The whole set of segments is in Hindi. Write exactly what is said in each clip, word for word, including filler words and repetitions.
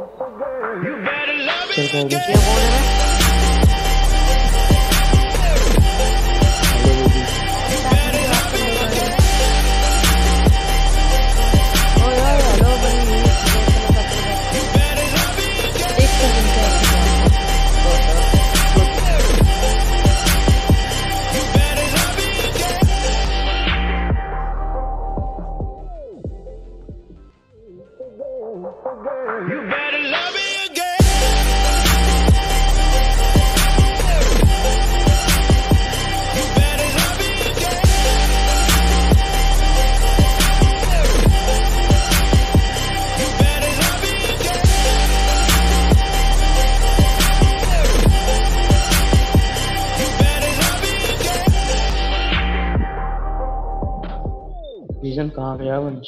कहाँ गया वंश?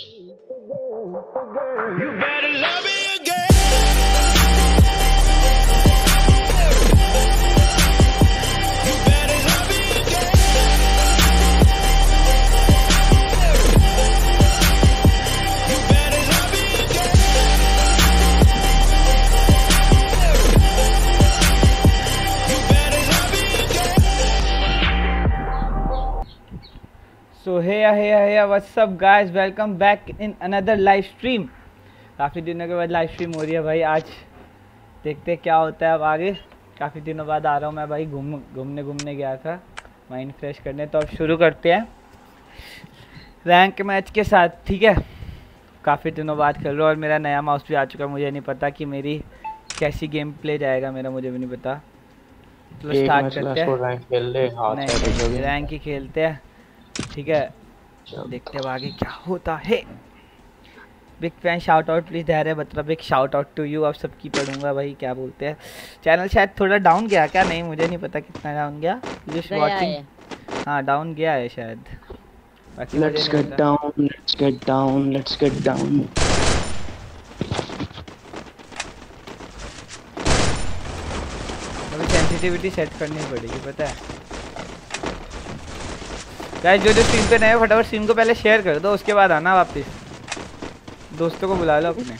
So hey hey hey what's up guys, welcome back in another live stream। काफ़ी दिनों के बाद लाइव स्ट्रीम हो रही है भाई। आज देखते हैं क्या होता है अब आगे। काफ़ी दिनों बाद आ रहा हूँ मैं भाई, घूम घूमने घूमने गया था माइंड फ्रेश करने। तो अब शुरू करते हैं रैंक मैच के साथ, ठीक है। काफ़ी दिनों बाद खेल रहा हूँ और मेरा नया माउस भी आ चुका है। मुझे नहीं पता कि मेरी कैसी गेम प्ले जाएगा, मेरा मुझे भी नहीं पता। तो स्टार्ट करते हैं, रैंक ही खेलते हैं, ठीक है। देखते हैं आगे क्या होता है। Big fan shout out please Dhairya Batra, big shout out to you. आप सबकी पढ़ूंगा भाई, क्या बोलते हैं। चैनल शायद थोड़ा डाउन गया क्या, नहीं मुझे नहीं पता कितना डाउन गया। जस्ट वाचिंग, हाँ डाउन गया है शायद। Let's get down, let's get down, let's get down. अभी सेंसिटिविटी सेट करनी पड़ेगी, पता है गाइस। जो जो स्ट्रीम पे नए फटाफट स्ट्रीम को पहले शेयर कर दो, उसके बाद आना वापस। दोस्तों को बुला लो अपने।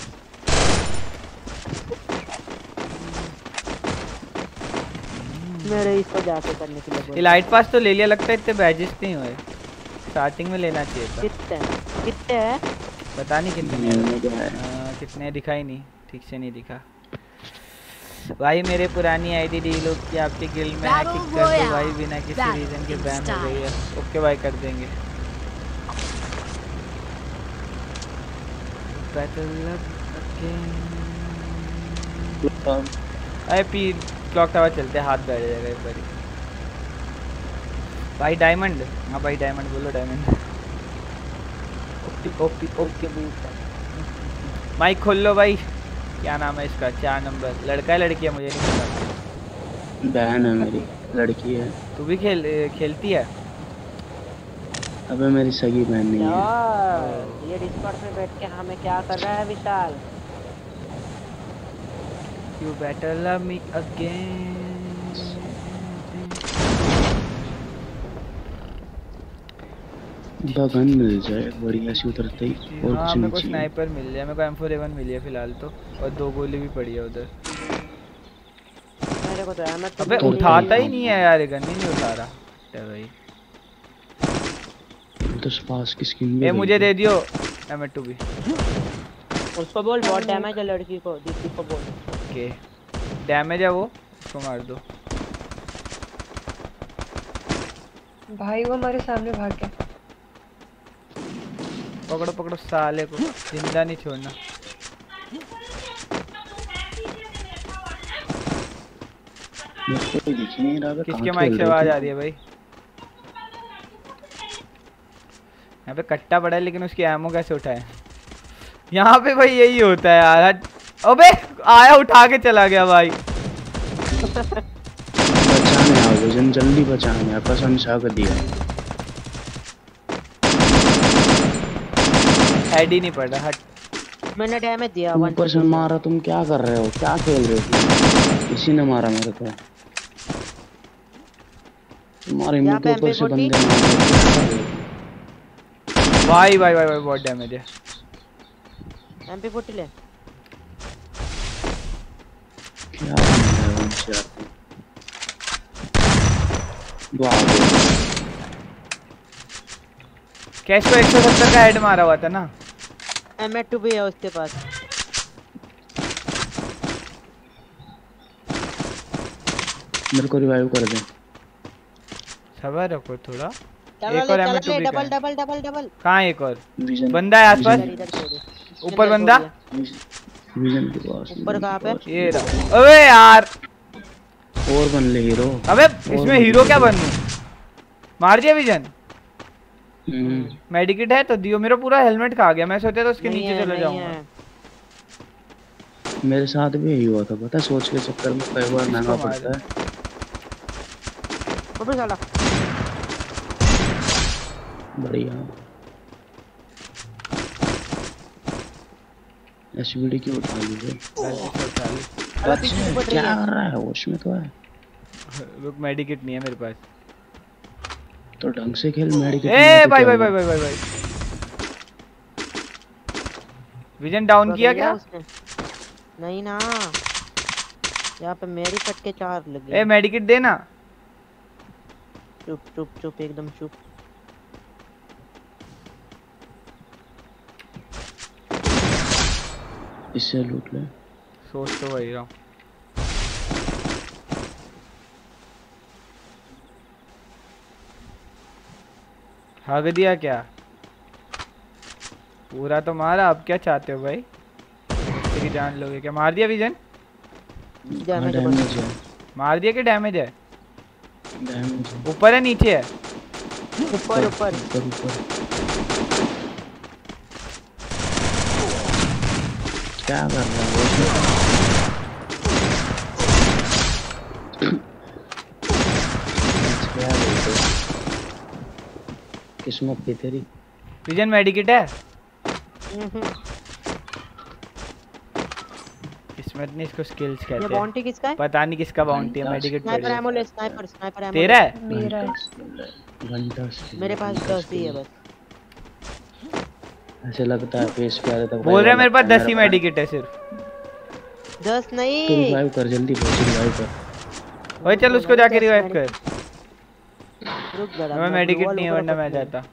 मेरे इसको जाके करने के लिए इलाइट पास तो ले लिया लगता है, इतने बैजेस नहीं हुए। स्टार्टिंग में लेना चाहिए था। कितने कितने है पता नहीं कितने आ, कितने दिखा ही नहीं, ठीक से नहीं दिखा भाई। मेरे पुरानी आईडी डीलो की आपके गिल्ड में है, किक कर दो भाई, बिना किसी रीजन के बैन हो गई है। ओके भाई कर देंगे। अरे पी क्लॉक टावर चलते हैं, हाथ बैठ जाएगा एक बारी भाई। डायमंड, हाँ भाई डायमंड बोलो, diamond. OP OP okay mic खोल लो भाई। क्या नाम है इसका, चार नंबर। लड़का है लड़की है मुझे नहीं पता। बहन है मेरी, लड़की है। तू भी खेल खेलती है? अबे मेरी सगी बहन नहीं है। ये डिस्कॉर्ड में बैठ के हमें क्या कर रहा है Vishal? You better love me again। Gun मिल जाए बढ़िया सी उतरते ही। और हाँ मेरे को स्नाइपर मिल जाए, मेरे को एम फोर ए वन मिली है फिलहाल तो, और दो गोली भी पड़ी है उधर मेरे को तो। मैं अबे उठाता ही नहीं है यार, ये गन ही नहीं उठा रहा है भाई। तो पास की स्किन भी ये मुझे दे दियो एम टू भी। उसको बोल बहुत डैमेज है लड़की को, दीदी को बोल। ओके डैमेज है वो, उसको मार दो भाई। वो हमारे सामने भाग गया। पकड़ो पकड़ो साले को, जिंदा नहीं छोड़ना। किसके माइक से आवाज आ रही है भाई? यहाँ पे कट्टा पड़ा है लेकिन उसकी एमो कैसे उठाए? यहाँ पे भाई यही होता है यार। अबे आया उठा के चला गया भाई। बचाने आओ विजन, जल्दी बचाने। आपका संशा कर दिया, हेड ही नहीं पड़ रहा। हट मैंने डैमेज दिया। ऊपर से मारा। तुम क्या कर रहे हो, क्या खेल रहे हो? किसी ने मारा मेरे को। तुम्हारे मुंह के ऊपर से बंदे मार। भाई भाई भाई भाई बहुत डैमेज है। एमपी फोर्टी ले। क्या बन रहा है उनसे आते दो आगे। कैश को एक सौ सत्तर का हेड मारा हुआ था ना। एम टू भी है उसके पास। मेरे को रिवाइव कर दे। सबर रखो थोड़ा। चला एक ले और चला एम टू ले बी डबल डबल डबल डबल। कहाँ है एक और विजन बंदा है आसपास। इधर इधर छोड़ दे। ऊपर बंदा। विजन के पास ऊपर कहाँ पे? ये रहा। अबे यार और बन ले हीरो। अबे इसमें हीरो क्या बनूं? मार दिया विजन। हम्म मेडिकेट है तो दियो। मेरा पूरा हेलमेट खा गया। मैं सोचा था उसके नहीं नीचे है, चला नहीं जाऊंगा। है। मेरे साथ भी यही हुआ था पता है, सोच के चक्कर में कई बार महंगा मार पड़ता है। ऊपर साला। बढ़िया। एसवीडी क्यों उठा ली रे? अरे पीछे से पड़ रही क्या है। कर रहा है? होश में तो है। रुक मेडिकेट नहीं है मेरे पास। तो ढंग से खेल। मेडिकेट ए भाई भाई भाई भाई भाई भाई विजन डाउन तो किया गया क्या? उसने? नहीं ना, यहाँ पे मेरी फटके चार लगे। ए मेडिकेट दे ना। चुप चुप चुप एकदम चुप। इससे लूट ले। सोच तो वही रहा हूँ। भाग दिया क्या? पूरा तो मारा। अब क्या चाहते हो भाई? तेरी जान लोगे क्या? मार दिया विजन? डैमेज डैमेज है। मार दिया कि डैमेज है? डैमेज है। ऊपर है नीचे है? ऊपर ऊपर। ऊपर ऊपर। क्या कर रहा है? किस्मत की तेरी। विजन मेडिकेट है? किस्मत नहीं, इसको स्किल्स ये कहते हैं। बाउंटी किसका है? पता नहीं किसका बाउंटी है। मेडिकेट स्नाइपर एमो ले, स्नाइपर स्नाइपर एमो। तेरा है? मेरा है। घंटा मेरे पास दस ही है बस। ऐसे लगता है फेस पे आने तक बोल रहा है मेरे पास दस ही मेडिकेट है सिर्फ। दस तू नहीं। रिवाइव कर जल्दी, पहुंच रिवाइव कर। ओए चल उसको जाके रिवाइव कर। रुक जरा। मैं मेडिकेट नहीं है वरना मैं जाता।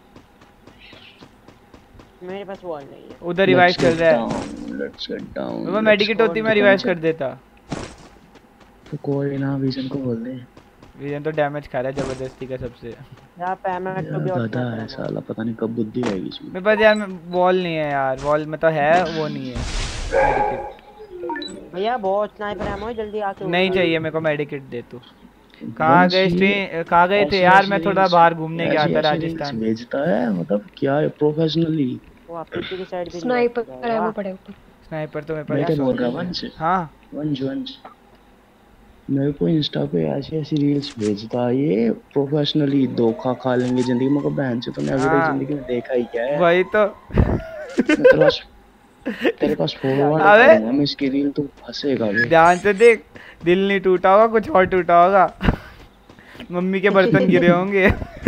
मेरे पास वॉल नहीं है। उधर रिवाइव चल रहा है। Let's get down. मैं मेडिकेट होती मैं रिवाइव कर देता। तो कोई ना विजन को बोल दे। विजन तो डैमेज खा रहा है जबरदस्ती का सबसे। यहाँ पे एमो टू भी गधा है साला, पता नहीं कब बुद्धि आएगी इसमें। मेरे पास यार वॉल नहीं है यार। वॉल में तो है वो नहीं है मेडिकेट। भैया बहुत स्नाइपर एमो है, जल्दी आके। नहीं चाहिए मेरे को मेडिकेट दे तू। कहाँ गए स्ट्रीम? कहाँ गए थे यार? मैं थोड़ा बाहर घूमने गया था राजस्थान। भेजता है मतलब क्या है प्रोफेशनली। वो आप पीछे की साइड पे स्नाइपर है वो पड़े ऊपर। स्नाइपर तो मेरे मैं क्या पास। बोल रहा वंश? हाँ वंश वंश मेरे को इंस्टा पे ऐसी ऐसी रील्स भेजता है ये प्रोफेशनली। धोखा खा लेंगे जिंदगी में। को बहन से तूने अभी तक जिंदगी में देखा ही क्या है? वही तो। तेरे पास तेरे पास फॉलोवर अबे हम इसकी रील तू फंसेगा बे। ध्यान से देख। दिल नहीं टूटा होगा, कुछ और टूटा होगा। मम्मी के बर्तन गिरे होंगे।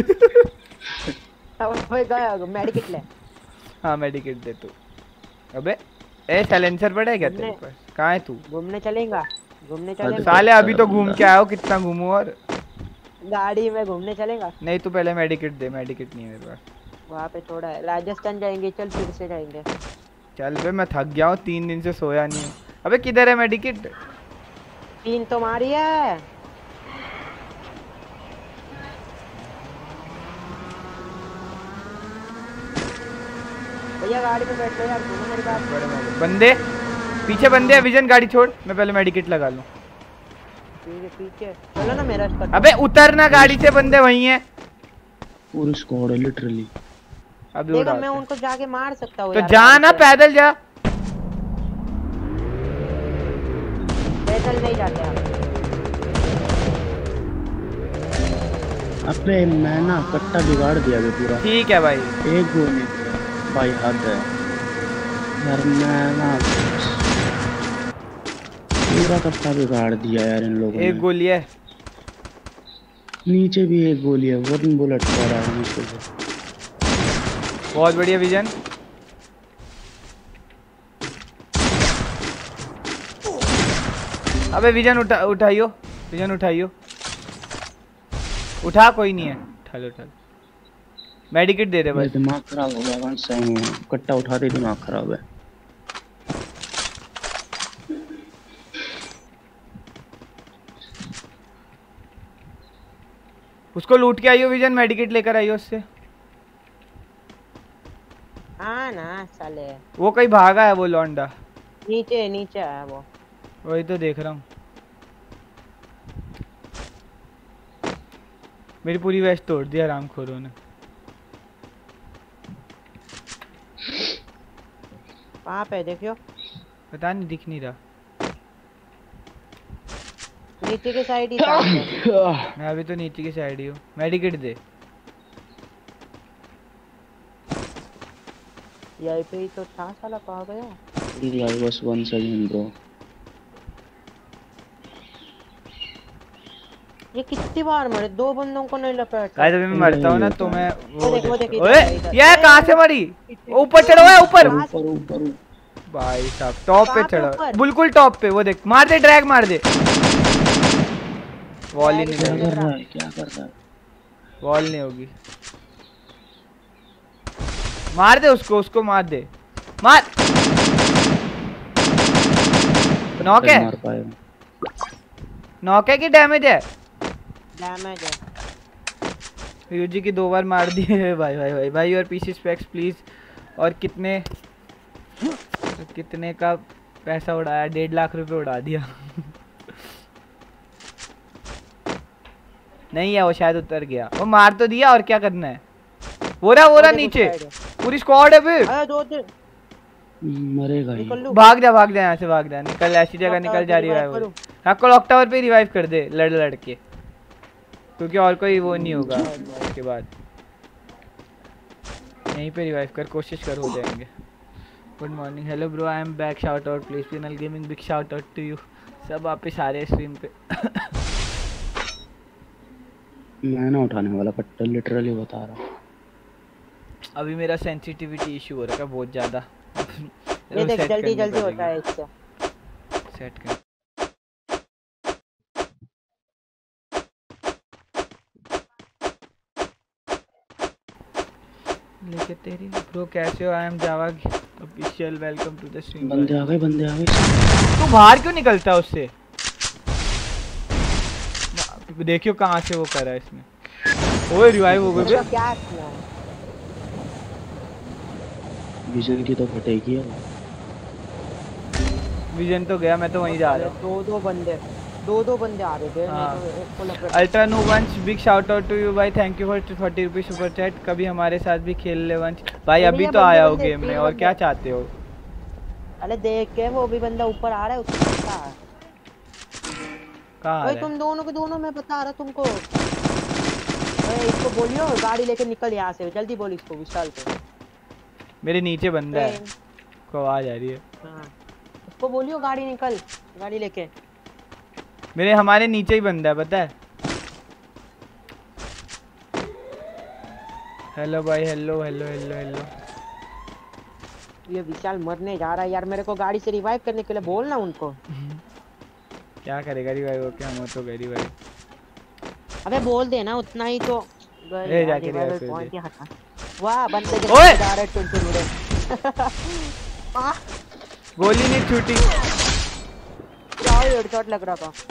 अब भाई गया मेडिकेट ले। हाँ मेडिकेट दे तू। अबे ए साइलेंसर पड़ा है क्या तेरे पास? कहाँ है तू? घूमने चलेगा? घूमने चलेगा? साले अभी तो घूम के आया हो। कितना घूमू और? गाड़ी में घूमने चलेगा? नहीं तू पहले मेडिकेट दे। मेडिकेट नहीं है मेरे पास। वहाँ पे छोड़ा है। राजस्थान जाएंगे, चल फिर से जाएंगे। चल बे मैं थक गया हूँ। तीन दिन से सोया नहीं हूँ। अबे किधर है मेडिकेट? तीन तो मारी है। भैया गाड़ी में बैठो यार, घूमो मेरे पास। बड़े बड़े बंदे पीछे बंदे हैं। विजन गाड़ी छोड़, मैं पहले मेडिकेट लगा लूं। ठीक है पीछे चलो ना मेरा। अबे उतरना गाड़ी से। बंदे वहीं हैं। पूरी स्क्वाड है लिटरली। अभी देखो उड़ा मैं उनको जाके मार सकता हूँ तो यार। जा ना, पैदल जा। पैदल नहीं जाते आप। अबे मैं ना कट्टा बिगाड़ दिया बे पूरा। ठीक है भाई। एक गोली भाई हद है यार। मैं ना पूरा कट्टा बिगाड़ दिया यार इन लोगों ने। एक गोली है नीचे भी एक गोली है। वन बुलेट पड़ रहा है मुझको। बहुत बढ़िया विजन। अबे विजन उठा उठाइयो विजन उठाइयो उठा कोई नहीं है उठा लो उठा लो मेडिकेट दे दे बस दिमाग खराब हो गया वन सही है कट्टा उठाते दिमाग खराब है उसको लूट के आइयो विजन मेडिकेट लेकर आइयो उससे हाँ ना साले वो कहीं भागा है वो लौंडा नीचे नीचे है वो वही तो देख रहा हूँ मेरी पूरी वेस्ट तोड़ दी हरामखोरों ने कहाँ पे देखियो पता नहीं दिख नहीं रहा नीचे के साइड ही था मैं अभी तो नीचे की साइड ही हूँ मेडिकेट दे यहीं पे ही तो था साला कहाँ गया यार बस वन सेकंड ब्रो ये कितनी बार मरे दो बंदों को नहीं लपेटा गाइस अभी मैं मरता हूँ ना तो मैं वो देख वो देख ओए ये कहाँ से मरी ऊपर चढ़ा हुआ है ऊपर ऊपर ऊपर भाई साहब टॉप पे कहाँ पे चढ़ा ऊपर? बिल्कुल टॉप पे वो देख मार दे ड्रैग मार दे वॉल ही नहीं क्या होगी कर रहा है क्या कर रहा है वॉल नहीं होगी मार दे उसको उसको मार दे मार नॉक है मार पाएगा नॉक है कि डैमेज है डैमेज है यूजी की दो बार मार दी है भाई भाई भाई भाई और पीसी स्पेक्स प्लीज और कितने कितने का पैसा उड़ाया डेढ़ लाख रुपए उड़ा दिया नहीं है वो शायद उतर गया वो मार तो दिया और क्या करना है वो रहा वो रहा नीचे पूरी स्क्वाड है फिर अरे दो तीन मरेगा ही निकल लूं भाग जा भाग जा यहाँ से भाग जा निकल ऐसी जगह निकल जा रही है हाँ क्लॉक टावर पे रिवाइव कर दे लड़ लड़ के क्योंकि और कोई वो नहीं होगा उसके बाद यहीं पे रिवाइव कर कोशिश कर हो जाएंगे good morning hello bro I am back shout out please Pinal gaming big shout out to you सब वापस आ रहे स्ट्रीम पे मैं ना उठाने वाला पट्टा लिटरली बता रहा हूँ अभी मेरा सेंसिटिविटी इशू हो रहा है बहुत ज्यादा ये देख जल्दी जल्दी होता है इससे सेट कर लेके तेरी ब्रो कैसे हो I am Java official welcome to the stream बंदे आ गए बंदे आ गए तू बाहर क्यों निकलता है उससे देखियो कहाँ से वो कर रहा है इसने ओए रिवाइव हो गए क्या किया विजन की तो फटेगी है विजन तो गया मैं तो वहीं जा रहा हूँ दो दो बंदे दो दो बंदे आ रहे थे हाँ। नहीं तो एक को लपेट ultra no Vansh big shout out to you भाई thank you for forty rupees super chat कभी हमारे साथ भी खेल ले वंश भाई अभी तो आया हो गेम में और क्या चाहते हो अरे देख के वो भी बंदा ऊपर आ रहा है उसको पता है कहाँ ओए तुम दोनों के दोनों मैं बता रहा तुमको ओए इसको बोलियो गाड़ी लेके निकल यहाँ से जल्दी बोल इसको विशाल को मेरे नीचे बंदा है को आवाज आ रही है हाँ उसको बोलियो गाड़ी निकल गाड़ी लेके मेरे हमारे नीचे ही बंदा है पता है हेलो भाई हेलो हेलो हेलो हेलो ये विशाल मरने जा रहा है यार मेरे को गाड़ी से रिवाइव करने के लिए बोल ना उनको क्या करेगा रिवाइव होके हम तो गई रिवाइव अबे बोल दे ना उतना ही तो ए जाके रिवाइव कर पॉइंट दे ही हटा वाह बंदे के ओए! जा रहे टुन टुन उड़े आ गोली नहीं छूटी क्या हेडशॉट लग रहा था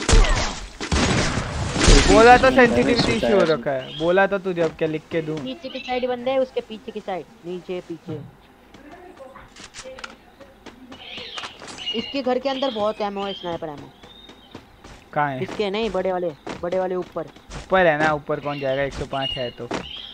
बोला तो सेंसिटिविटी इशू हो रखा है बोला तो तुझे अब क्या लिख के दूं नीचे की साइड बंदे है उसके पीछे की साइड नीचे पीछे इसके घर के अंदर बहुत एमओ है स्नाइपर एमओ कहाँ है इसके नहीं बड़े वाले बड़े वाले ऊपर ऊपर है ना ऊपर कौन जाएगा एक सौ पाँच है तो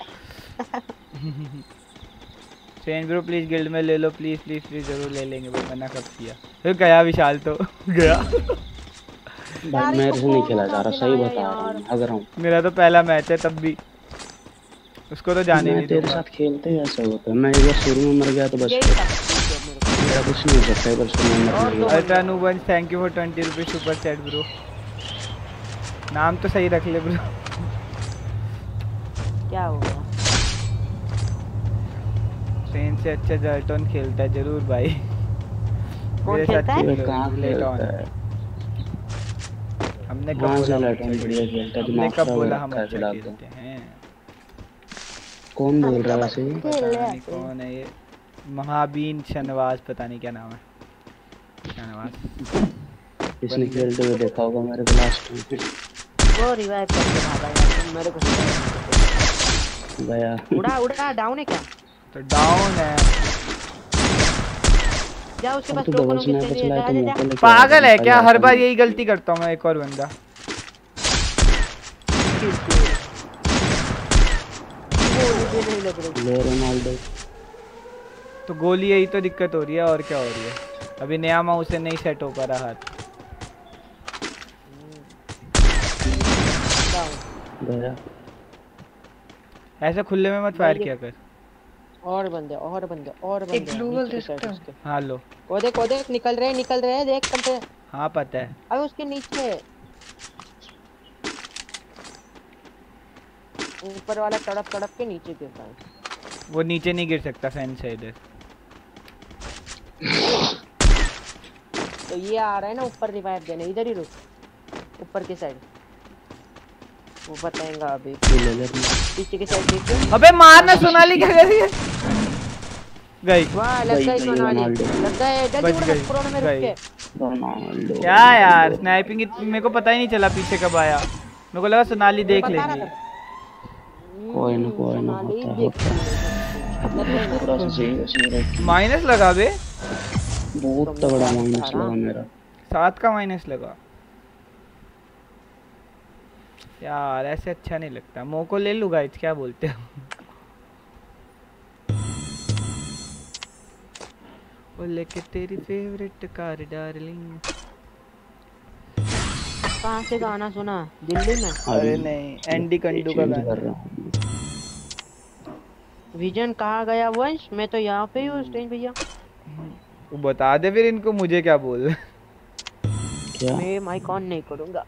सेंट ब्रो प्लीज गिल्ड में ले लो प्लीज प्लीज प्लीज जरूर ले लेंगे भाई मना कब किया फिर गया विशाल तो गया भाई मेरे से नहीं खेला जा रहा सही बता रहा हूँ अगर हूँ मेरा तो पहला मैच है तब भी उसको तो जाने नहीं तेरे साथ खेलते ही ऐसा होता है मैं एक बार शुरू में मर गया तो बस मेरा कुछ नहीं हो सकता बस मैं अल्ट्रा नूबन thank you for twenty rupees super chat bro नाम तो सही रख ले ब्रो क्या हो गया ट्रेन से अच्छा जर्टन खेलता है जरूर भाई कौन खेलता है कहाँ लेट ऑन खेलता है हमने कब हाँ बोला हम जेलाटन अच्छा बढ़िया खेलते खेलता है, हमने दिमाग कब खराब हो बोला हम रखा है अच्छा फिलहाल तो। खेलते हैं? कौन बोल हम रहा तो है बस वैसे ये? खेल पता रहे नहीं थे। कौन है ये, महाबीन शनवाज पता नहीं क्या नाम है, शनवाज इसने बंदे। खेलते हुए देखा होगा मेरे को लास्ट में। वो रिवाइव करके भागा यार, तुम मेरे को गया उड़ा उड़ा डाउन है क्या? तो डाउन है। जा उसके अब पास तो टोकन डबल होंगे, स्नाइपर चलिए चलाए जा तो जा मुंह जा। पे लेके आ पागल गया, है भाई क्या? आता हर बार नहीं। यही गलती करता हूँ मैं। एक और बंदा गोली भी नहीं लग रही। ले रोनाल्डो। तो गोली, यही तो दिक्कत हो रही है और क्या हो रही है। अभी नया माउस से नहीं सेट हो पा रहा हाथ। गया ऐसे खुले में मत फायर किया कर। और बंदे और बंदे और बंदे एक ब्लू वॉल दे सकते हो? हाँ लो। वो देख वो देख निकल रहे निकल रहे देख तुम पे। हाँ पता है। अबे उसके नीचे ऊपर वाला तड़प तड़प के नीचे गिर रहा है। वो नीचे नहीं गिर सकता, फेंस है इधर। तो ये आ रहा है ना ऊपर रिवाइव देने, इधर ही रुक ऊपर की साइड, वो बताएगा अभी। ले ले अपना। पीछे की साइड देखिए। अबे मारना, सोनाली क्या कर रही है? गई। वाह लग गई, गई गई सोनाली, रोनाल्डो। लग गए जल्दी बच उड़ गई, कोरोना में गई। रुक के। रोनाल्डो क्या यार स्नाइपिंग, मेरे को पता ही नहीं चला पीछे कब आया। मेरे को लगा सोनाली देख बता रहा लेगी। था। कोई ना कोई ना सोनाली होता है देख होता है। थोड़ा सा सही उसमें रख। माइनस लगा बे, बहुत तगड़ा माइनस लगा मेरा। सात का माइनस लगा यार। ऐसे अच्छा नहीं लगता। मो को ले लूंगा, क्या बोलते हो? वो लेके तेरी फेवरेट कार डार्लिंग। कहाँ से गाना सुना? दिल्ली में? अरे नहीं, एंडी कंडू का चेंज गाना। कर रहा हूँ। विजन कहाँ गया वंश? मैं तो यहाँ पे ही हूँ स्टेज भैया। वो बता दे फिर इनको, मुझे क्या बोल। क्या मैं माइक ऑन नहीं करूँगा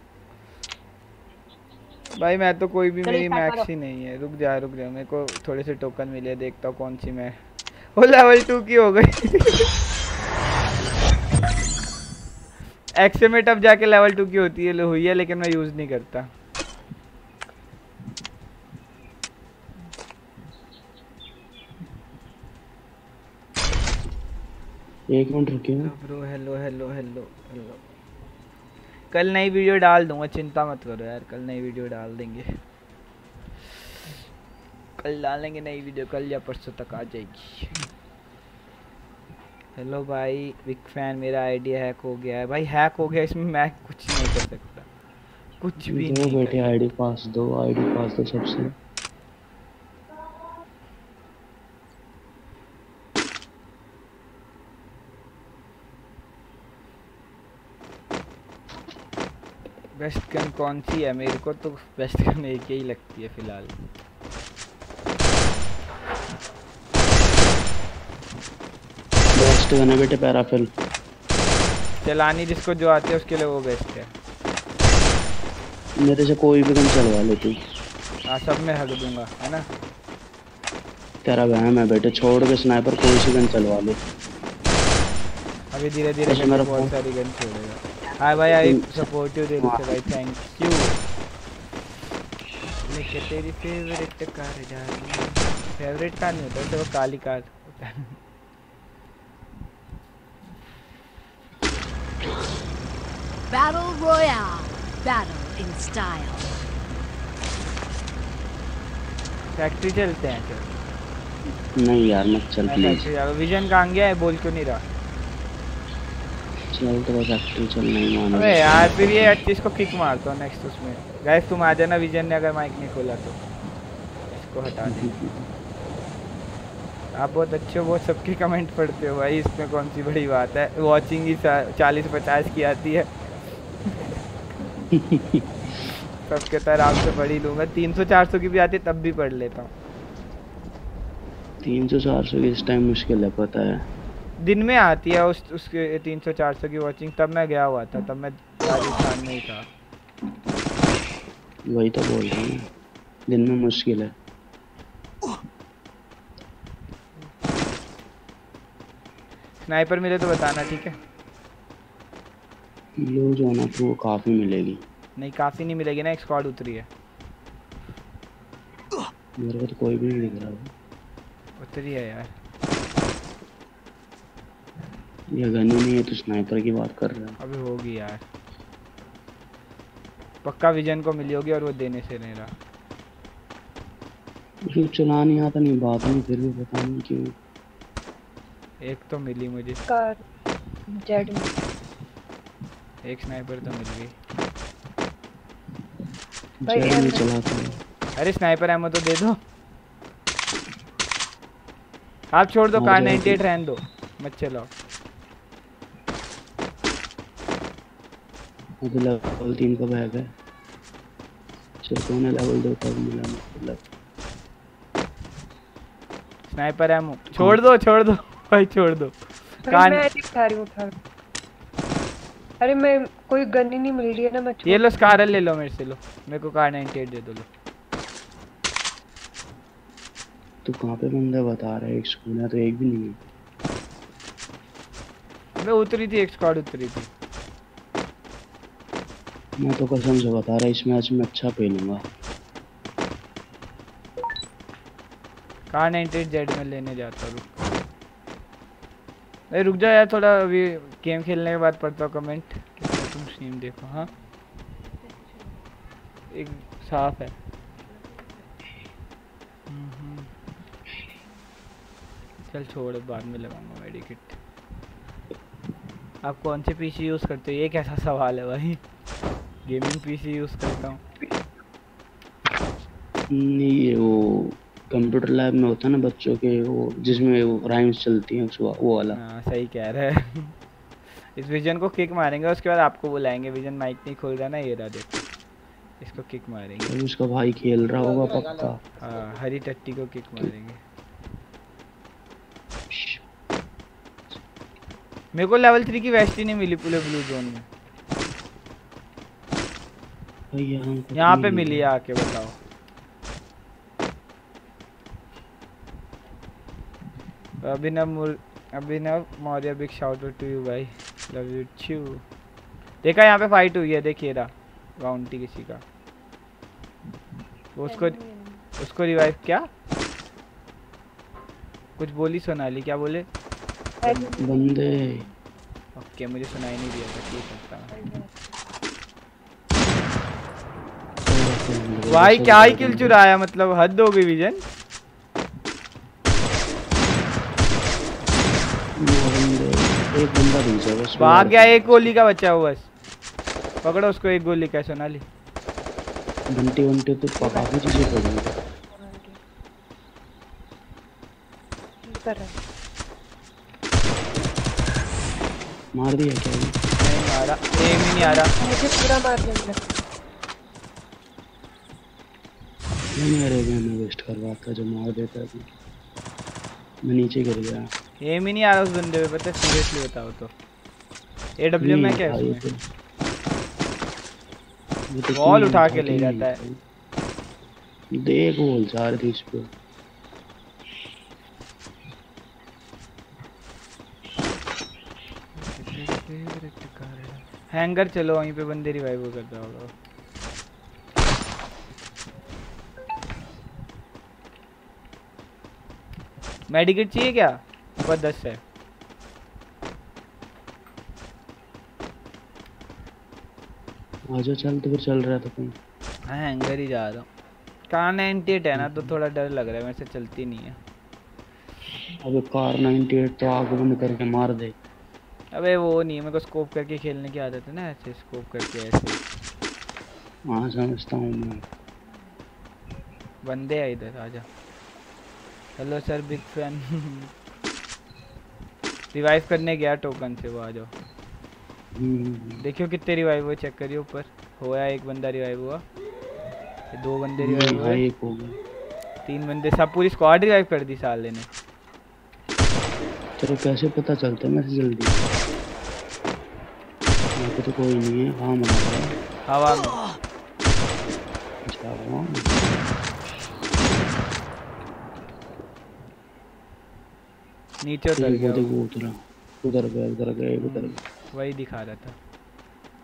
भाई मैं तो कोई भी, चलो मेरी start मैक्स करो। ही नहीं है। रुक जा रुक जा, मेरे को थोड़े से टोकन मिले, देखता हूँ कौन सी मैं। वो लेवल टू की हो गई। एक्समेट अब जाके लेवल टू की होती है, हुई है, लेकिन मैं यूज नहीं करता। एक मिनट रुकिए। Bro hello hello hello hello. कल नई वीडियो डाल दूंगा, चिंता मत करो यार। कल नई वीडियो डाल देंगे, कल डालेंगे नई वीडियो, कल या परसों तक आ जाएगी। हेलो भाई, बिग फैन। मेरा आइडिया हैक हो गया है भाई। हैक हो गया, इसमें मैं कुछ नहीं कर सकता, कुछ भी दो नहीं बेटे कर। आईडी पास दो, आईडी पास दो सबसे। बेस्ट गन कौन सी है? मेरे को तो बेस्ट गन एक ही लगती है फिलहाल। बेस्ट गन है बेटे पैराफिल। चलानी जिसको जो आती है उसके लिए वो बेस्ट है। मेरे से कोई भी गन चलवा ले तू। हाँ सब में हक दूंगा, है ना? तेरा वहम है बेटे, छोड़ के स्नाइपर कोई सी गन चलवा ले। अभी धीरे धीरे वैसे मेरा बहुत फोन- सारी गन छोड़ेगा। हाय भाई, आई सपोर्ट यू दिल से भाई, थैंक यू। लेके तेरी फेवरेट कार डाली। फेवरेट कार नहीं होता, तो वो काली कार होता है। Battle Royale. Battle in style. Factory चलते हैं चल। नहीं यार मत चल मैं प्लीज। फैक्ट्री जा रहा हूँ। विजन कहाँ गया है? बोल क्यों नहीं रहा? चल तो फैक्ट्री चल, नहीं मानो। अबे यार फिर ये अट्ठीस को किक मारता हूँ नेक्स्ट उसमें। गाइस तुम आ जाना, विजन ने अगर माइक नहीं खोला तो इसको हटा दे। आप बहुत अच्छे हो, बहुत सबके कमेंट पढ़ते हो भाई, इसमें कौन सी बड़ी बात है। वॉचिंग ही चालीस पचास की आती है। सबके तरह आपसे पढ़ ही लूँगा। तीन सौ चार सौ की भी आती है तब भी पढ़ लेता हूँ। तीन सौ चार सौ की इस टाइम मुश्किल है, पता है। दिन में आती है उस उसके तीन सौ चार सौ की वॉचिंग। तब मैं गया हुआ था, तब मैं राजस्थान में ही था। वही तो बोल रहा हूँ, दिन में मुश्किल है। स्नाइपर मिले तो बताना, ठीक है? ब्लू जो ना तो वो काफी मिलेगी। नहीं काफी नहीं मिलेगी ना, एक स्क्वाड उतरी है। मेरे को तो कोई भी नहीं दिख रहा। उतरी है यार। ये गन ही नहीं है तो स्नाइपर की बात कर रहा है। अभी होगी यार, पक्का विजन को मिली होगी और वो देने से नहीं रहा। उसको चला नहीं आता, नहीं बात नहीं, फिर भी पता नहीं क्यों। एक तो मिली मुझे, कार जेड में एक स्नाइपर तो मिल गई। भाई जेड एम में चलाता है। अरे स्नाइपर एमो तो दे दो। आप छोड़ दो, हाँ, कार जाएगी। नाइंटी एट रहने दो, मत चलाओ। अभी लेवल तीन का बैग है। सिर्फ कौन है लेवल दो का मिला मतलब। स्नाइपर एमो छोड़ दो, छोड़ दो भाई, छोड़ दो। अरे कान मैं नहीं उठा रही हूँ, उठा रही हूँ। अरे मैं कोई गन ही नहीं मिल रही है ना, मैं ये लो स्कार ले लो मेरे से, लो मेरे को कार नाइंटी एट दे दो। लो तू कहाँ पे बंदा बता रहा है? एक स्कूल है तो एक भी नहीं है। मैं उतरी थी, एक स्क्वाड उतरी थी। मैं तो कसम से बता रहा इस मैच में अच्छा खेलूंगा। कार नाइंटी एट जेड में लेने जाता हूँ। अरे रुक जा यार थोड़ा, अभी गेम खेलने के बाद पढ़ता हूँ कमेंट। तुम स्ट्रीम देखो। हाँ एक साफ है। हम्म। चल छोड़, बाद में लगाऊंगा मेडिकेट। आप कौन से पीसी यूज़ करते हो? ये कैसा सवाल है भाई। गेमिंग पीसी यूज़ करता हूँ। नहीं ये वो कंप्यूटर लैब में होता है ना बच्चों के, वो जिसमें वो राइम्स चलती हैं, उसको वो वाला। हाँ सही कह रहा है। इस विजन को किक मारेंगे, उसके बाद आपको बुलाएंगे। विजन माइक नहीं खोल रहा ना, ये रहा देखो, इसको किक मारेंगे। अभी उसका भाई खेल रहा होगा पक्का। हाँ हरी टट्टी को किक मारेंगे। मेरे को लेवल थ्री की वेस्ट ही नहीं मिली पूरे ब्लू जोन में। भाई यहाँ कुछ यहाँ नहीं पे है। मिली है, आके बताओ। अभिनव मुर Abhinav Maurya, big shout out to you भाई, लव यू टू। देखा यहाँ पे फाइट हुई है, देखिए रहा बाउंटी किसी का। वो उसको उसको रिवाइव क्या कुछ बोली सोनाली, क्या बोले? बंदे ओके मुझे सुनाई नहीं दिया था, ठीक करता हूँ। भाई क्या ही किल चुराया, मतलब हद हो गई विजन। एक बंदा भेजा बस। भाग गया, एक गोली का बच्चा हो बस। पकड़ो उसको, एक गोली का सोनाली। घंटे घंटे तो काफी चीजें पड़ी। कर रहा है। मार दिया क्या? नहीं मारा, एम ही नहीं आ रहा। मुझे पूरा मार देंगे। मैंने अरे मैं वेस्ट करवा था जो मार देता था। मैं नीचे गिर गया। एम ही नहीं आ रहा उस बंदे पे, पता है सीरियसली बताओ तो। एडब्ल्यू में क्या है उसमें? बॉल उठा के ले जाता है। देख बोल चार थी इस पे। हैंगर चलो, वहीं पे बंदे रिवाइव हो करता होगा। मेडिकेट चाहिए क्या? ऊपर दस है। आजा चल, तो फिर चल रहा था तुम। हाँ हैंगर ही जा रहा हूँ। कार नाइंटी एट है ना, तो थोड़ा डर लग रहा है, मेरे से चलती नहीं है। अबे कार नाइंटी एट तो आग बंद करके मार दे। अबे वो नहीं है, मेरे को स्कोप करके खेलने की आदत है ना, ऐसे स्कोप करके ऐसे। हाँ समझता हूँ मैं। बंदे है इधर, आजा। Hello sir, big fan. Revive करने गया टोकन से, वो आ जाओ। देखियो कितने रिवाइव हुए, चेक करियो ऊपर। होया एक बंदा रिवाइव हुआ, दो बंदे रिवाइव हुए, एक हो गया, तीन बंदे, सब पूरी स्क्वाड रिवाइव कर दी साले ने। तेरे कैसे पता चलता है मैं से जल्दी? यहाँ पे तो कोई नहीं है। हाँ मर रहा है हवा में। अच्छा हवा में। नीचे उतर देखो गया देखो उतरा, उधर गया उधर गया उधर गया। वही दिखा रहा था।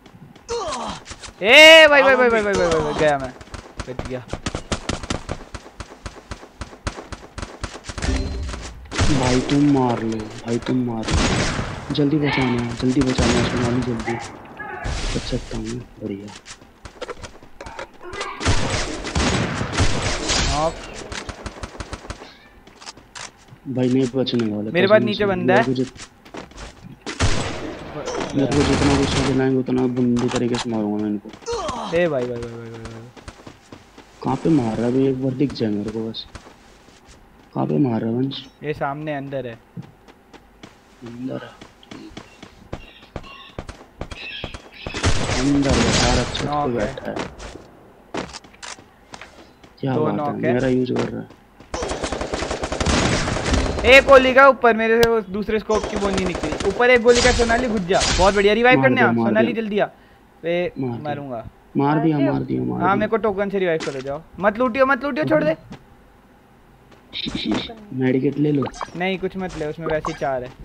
ए भाई भाई भाई भाई भाई भाई गया मैं, बच गया भाई। तुम मार लो भाई, तुम मार लो, जल्दी बचाना, जल्दी बचाना, सुना जल्दी बच सकता हूँ। बढ़िया भाई, नहीं बचने वाला मेरे पास नीचे बंदा है। मेरे को जितना गुस्सा दिलाएंगे उतना बुंदी तरीके से मारूंगा मैं इनको। ए भाई भाई भाई भाई भाई कहाँ पे मार रहा है भाई, एक बार दिख जाए मेरे को बस। कहाँ पे मार रहा है वंश? ये सामने अंदर है। अंदर है, अंदर बैठा है, छत पे बैठा है। क्या बात है, मेरा यूज कर रहा है। एक गोली का ऊपर मेरे से वो दूसरे स्कोप की वो नहीं निकली। ऊपर एक गोली का। सोनाली घुस जा, बहुत बढ़िया। रिवाइव करने आ सोनाली, जल्दी आ। पे मारूंगा। मार दिया मार दिया मार हाँ मेरे को टोकन से रिवाइव करो, जाओ। मत लूटियो मत लूटियो, छोड़ दे। मेडिकेट ले लो। नहीं कुछ मत ले, उसमें वैसे ही चार है।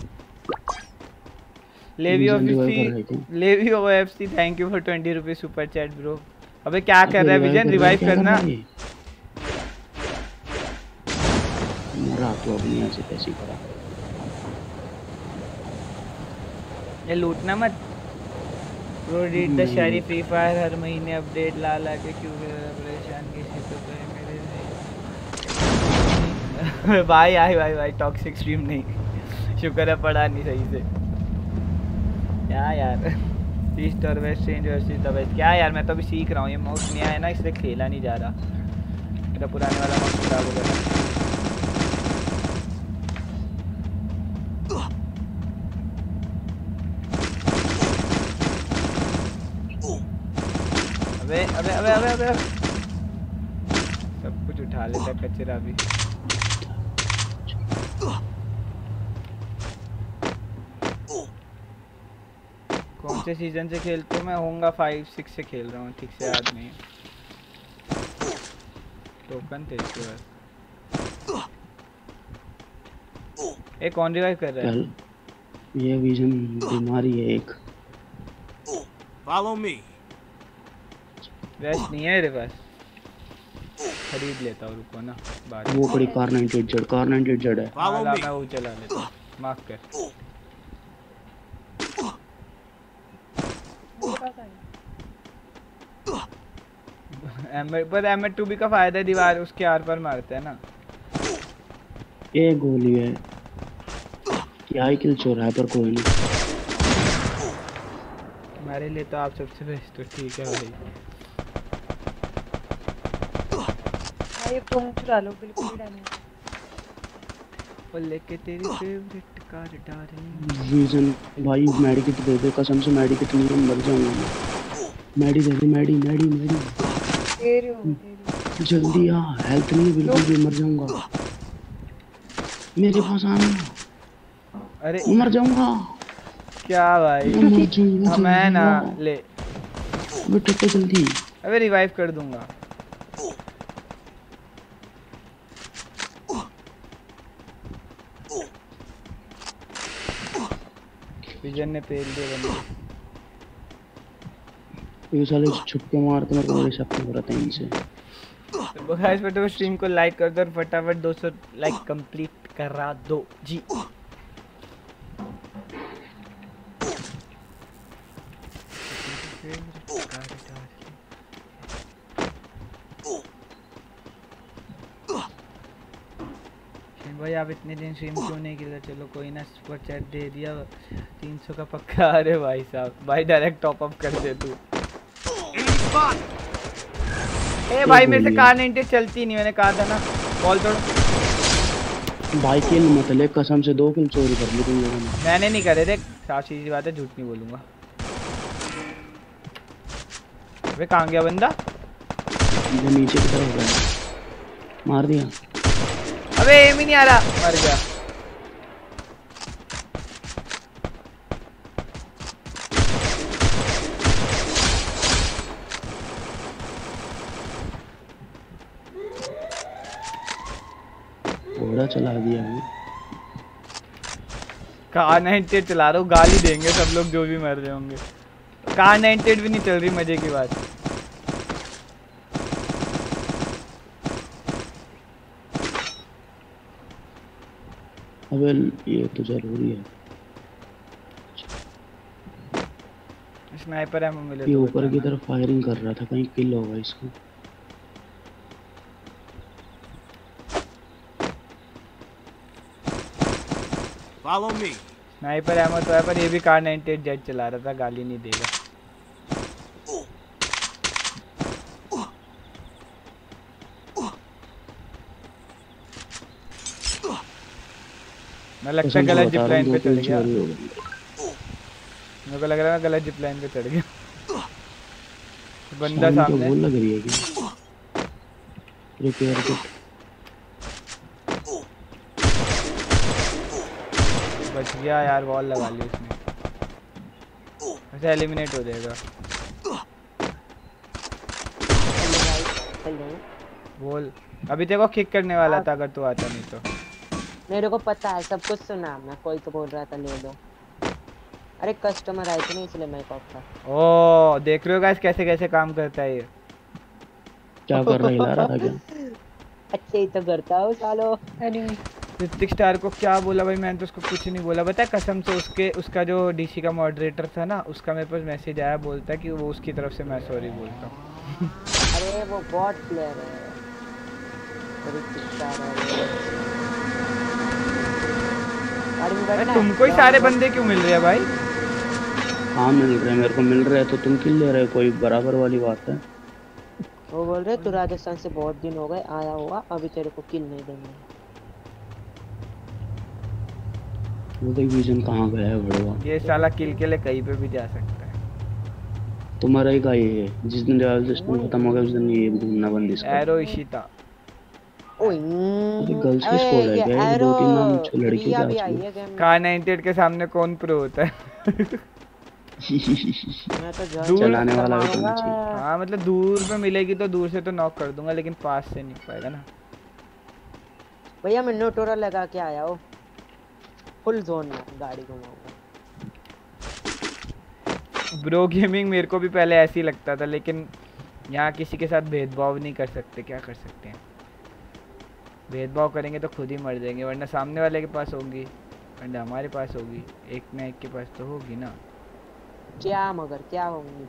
Levio FC, Levio FC thank you for twenty rupees super chat bro. अबे क्या कर रहा है विजन, रिवाइव करना। तो अपनी ऐसे कैसी करा, ये लूटना मत। ब्रो डिड द शारी फ्री फायर हर महीने अपडेट ला ला के क्यों परेशान किसी तो मेरे नहीं। भाई आई भाई भाई टॉक्सिक स्ट्रीम नहीं, शुक्र है पढ़ा नहीं सही से। क्या यार ईस्ट और west change versus the west. क्या यार मैं तो अभी सीख रहा हूँ, ये माउस नया है ना इसलिए खेला नहीं जा रहा। मेरा पुराने वाला माउस खराब हो गया। अबे अबे अबे अबे अबे सब कुछ उठा लेता कचरा भी। कौन से सीजन से खेलते हो? मैं होऊंगा फाइव सिक्स से खेल रहा हूँ, ठीक से याद नहीं। टोकन थे इसके बाद। एक कौन रिवाइव कर रहा है? ये विजन बीमारी है एक। Follow me. वेस्ट नहीं है मेरे पास, खरीद लेता हूँ, रुको ना बात। वो बड़ी car ninety eight Z, car ninety eight Z है। हाँ मैं वो चला लेता हूँ, माफ कर। एम पर एम टू बी का फायदा है, दीवार उसके आर पर मारते हैं ना। एक गोली है, क्या ही किल चोर है पर कोई नहीं। हमारे लिए तो आप सबसे बेस्ट, तो ठीक है भाई। ये तुम चुरा लो, बिल्कुल ही डैमेज। वो लेके तेरी फेवरेट कार डार्लिंग। विजन भाई मेडिकेट दे दे, कसम से मेडिकेट नहीं मर जाऊंगा मैं। मेडी दे दे, मेडी मेडी मेडी दे रही हूं, दे रही हूं। जल्दी आ, हेल्थ नहीं बिल्कुल भी, मर जाऊंगा। मेरे पास आना। अरे मर जाऊंगा क्या भाई, मर जाऊंगा। मैं ना ले बेटे तो जल्दी। अबे रिवाइव कर दूंगा। विजन ने पेल दिया बंदे। ये साले छुपके मारते मेरे को, बड़े शक्ति हो रहा था इनसे। तो गाइस फटाफट स्ट्रीम को लाइक कर दो और फटाफट दो सौ लाइक कंप्लीट करा दो जी। भाई आप इतने दिन स्ट्रीम क्यों नहीं किया? चलो कोई ना, सुपर चैट दे दिया तीन सौ का पक्का। अरे भाई साहब, भाई डायरेक्ट टॉप अप कर दे तू। ए भाई मेरे से कार नाइंटी चलती नहीं, मैंने कहा था ना। बॉल तोड़ भाई, किल मत ले, कसम से दो किल चोरी कर ली तुम लोगों ने। मैंने नहीं करे, देख साफ सीधी बात है, झूठ नहीं बोलूंगा। वे कहाँ गया बंदा? ये नीचे की तरफ गया, मार दिया। अबे एम ही नहीं आ रहा, मर गया। घोड़ा चला दिया है। कार नाइंटी चला रहा हूँ, गाली देंगे सब लोग जो भी मर रहे होंगे। कार नाइंटी एट भी नहीं चल रही, मजे की बात। अबे ये तो जरूरी है। स्नाइपर एमो मिले ये तो ऊपर की बताना। तरफ फायरिंग कर रहा था, कहीं किल होगा इसको। Follow me. स्नाइपर एमो तो है, पर ये भी कार नाइंटी एट जेट चला रहा था, गाली नहीं देगा। मैं लगता है गलत जिप लाइन पे चढ़ गया। मेरे को लग रहा है मैं गलत जिप लाइन पे चढ़ गया। बंदा सामने। बोल लग रही है कि रिपेयर किट। बच गया यार, वॉल लगा ली उसने। वैसे एलिमिनेट हो जाएगा। बोल, अभी तेरे को किक करने वाला था अगर तू आता नहीं तो। मेरे को पता है, सब कुछ सुना मैं। कोई तो बोल रहा था ले लो। अरे कस्टमर आए थे ना, इसलिए मैं कॉप था। ओ देख रहे हो गाइस कैसे कैसे काम करता है ये। क्या कर रहा है, हिला रहा था क्या? अच्छे ही तो करता हूँ सालो। एनिमी ऋतिक स्टार को क्या बोला भाई, मैंने तो उसको कुछ नहीं बोला। बता कसम से, उसके उसका जो डीसी का मॉडरेटर था ना, उसका मेरे पास मैसेज आया, बोलता है कि वो उसकी तरफ से मैं सॉरी बोलता हूँ। अरे वो बॉट प्लेयर है, ऋतिक स्टार है। तुमको ही सारे बंदे क्यों मिल रहे हैं भाई? हाँ मिल रहे हैं, मेरे को मिल रहे हैं तो तुम किल ले रहे हो, कोई बराबर वाली बात है। वो बोल रहे तू राजस्थान से बहुत दिन हो गए आया हुआ, अभी तेरे को किल नहीं देंगे। वो देख विजन कहाँ गया है बड़वा। ये साला किल के लिए कहीं पे भी जा सकता है। तुम्हारा ही का ये है, जिस दिन रिवाइव सिस्टम खत्म हो गया उस दिन ये घूमना बंद इसका। एरो इशिता। ओए गर्ल्स की स्क्वाड है क्या? एक दो तीन नाम लड़कियों के भी आई आसपास। है गेम। कार नाइंटी एट के सामने कौन प्रो होता है? मैं तो दूर चलाने वाला भी होना चाहिए। हाँ मतलब दूर पे मिलेगी तो दूर से तो नॉक कर दूंगा, लेकिन पास से नहीं पाएगा ना। भैया मैं नोटोरा लगा के आया हूँ, फुल जोन में गाड़ी घुमाऊंगा। ब्रो गेमिंग मेरे को भी पहले ऐसे ही लगता था, लेकिन यहाँ किसी के साथ भेदभाव नहीं कर सकते। क्या कर सकते हैं, भेदभाव करेंगे तो खुद ही मर जाएंगे, वरना सामने वाले के पास होगी वरना हमारे पास होगी, एक ना एक के पास तो होगी ना। क्या मगर क्या होंगी?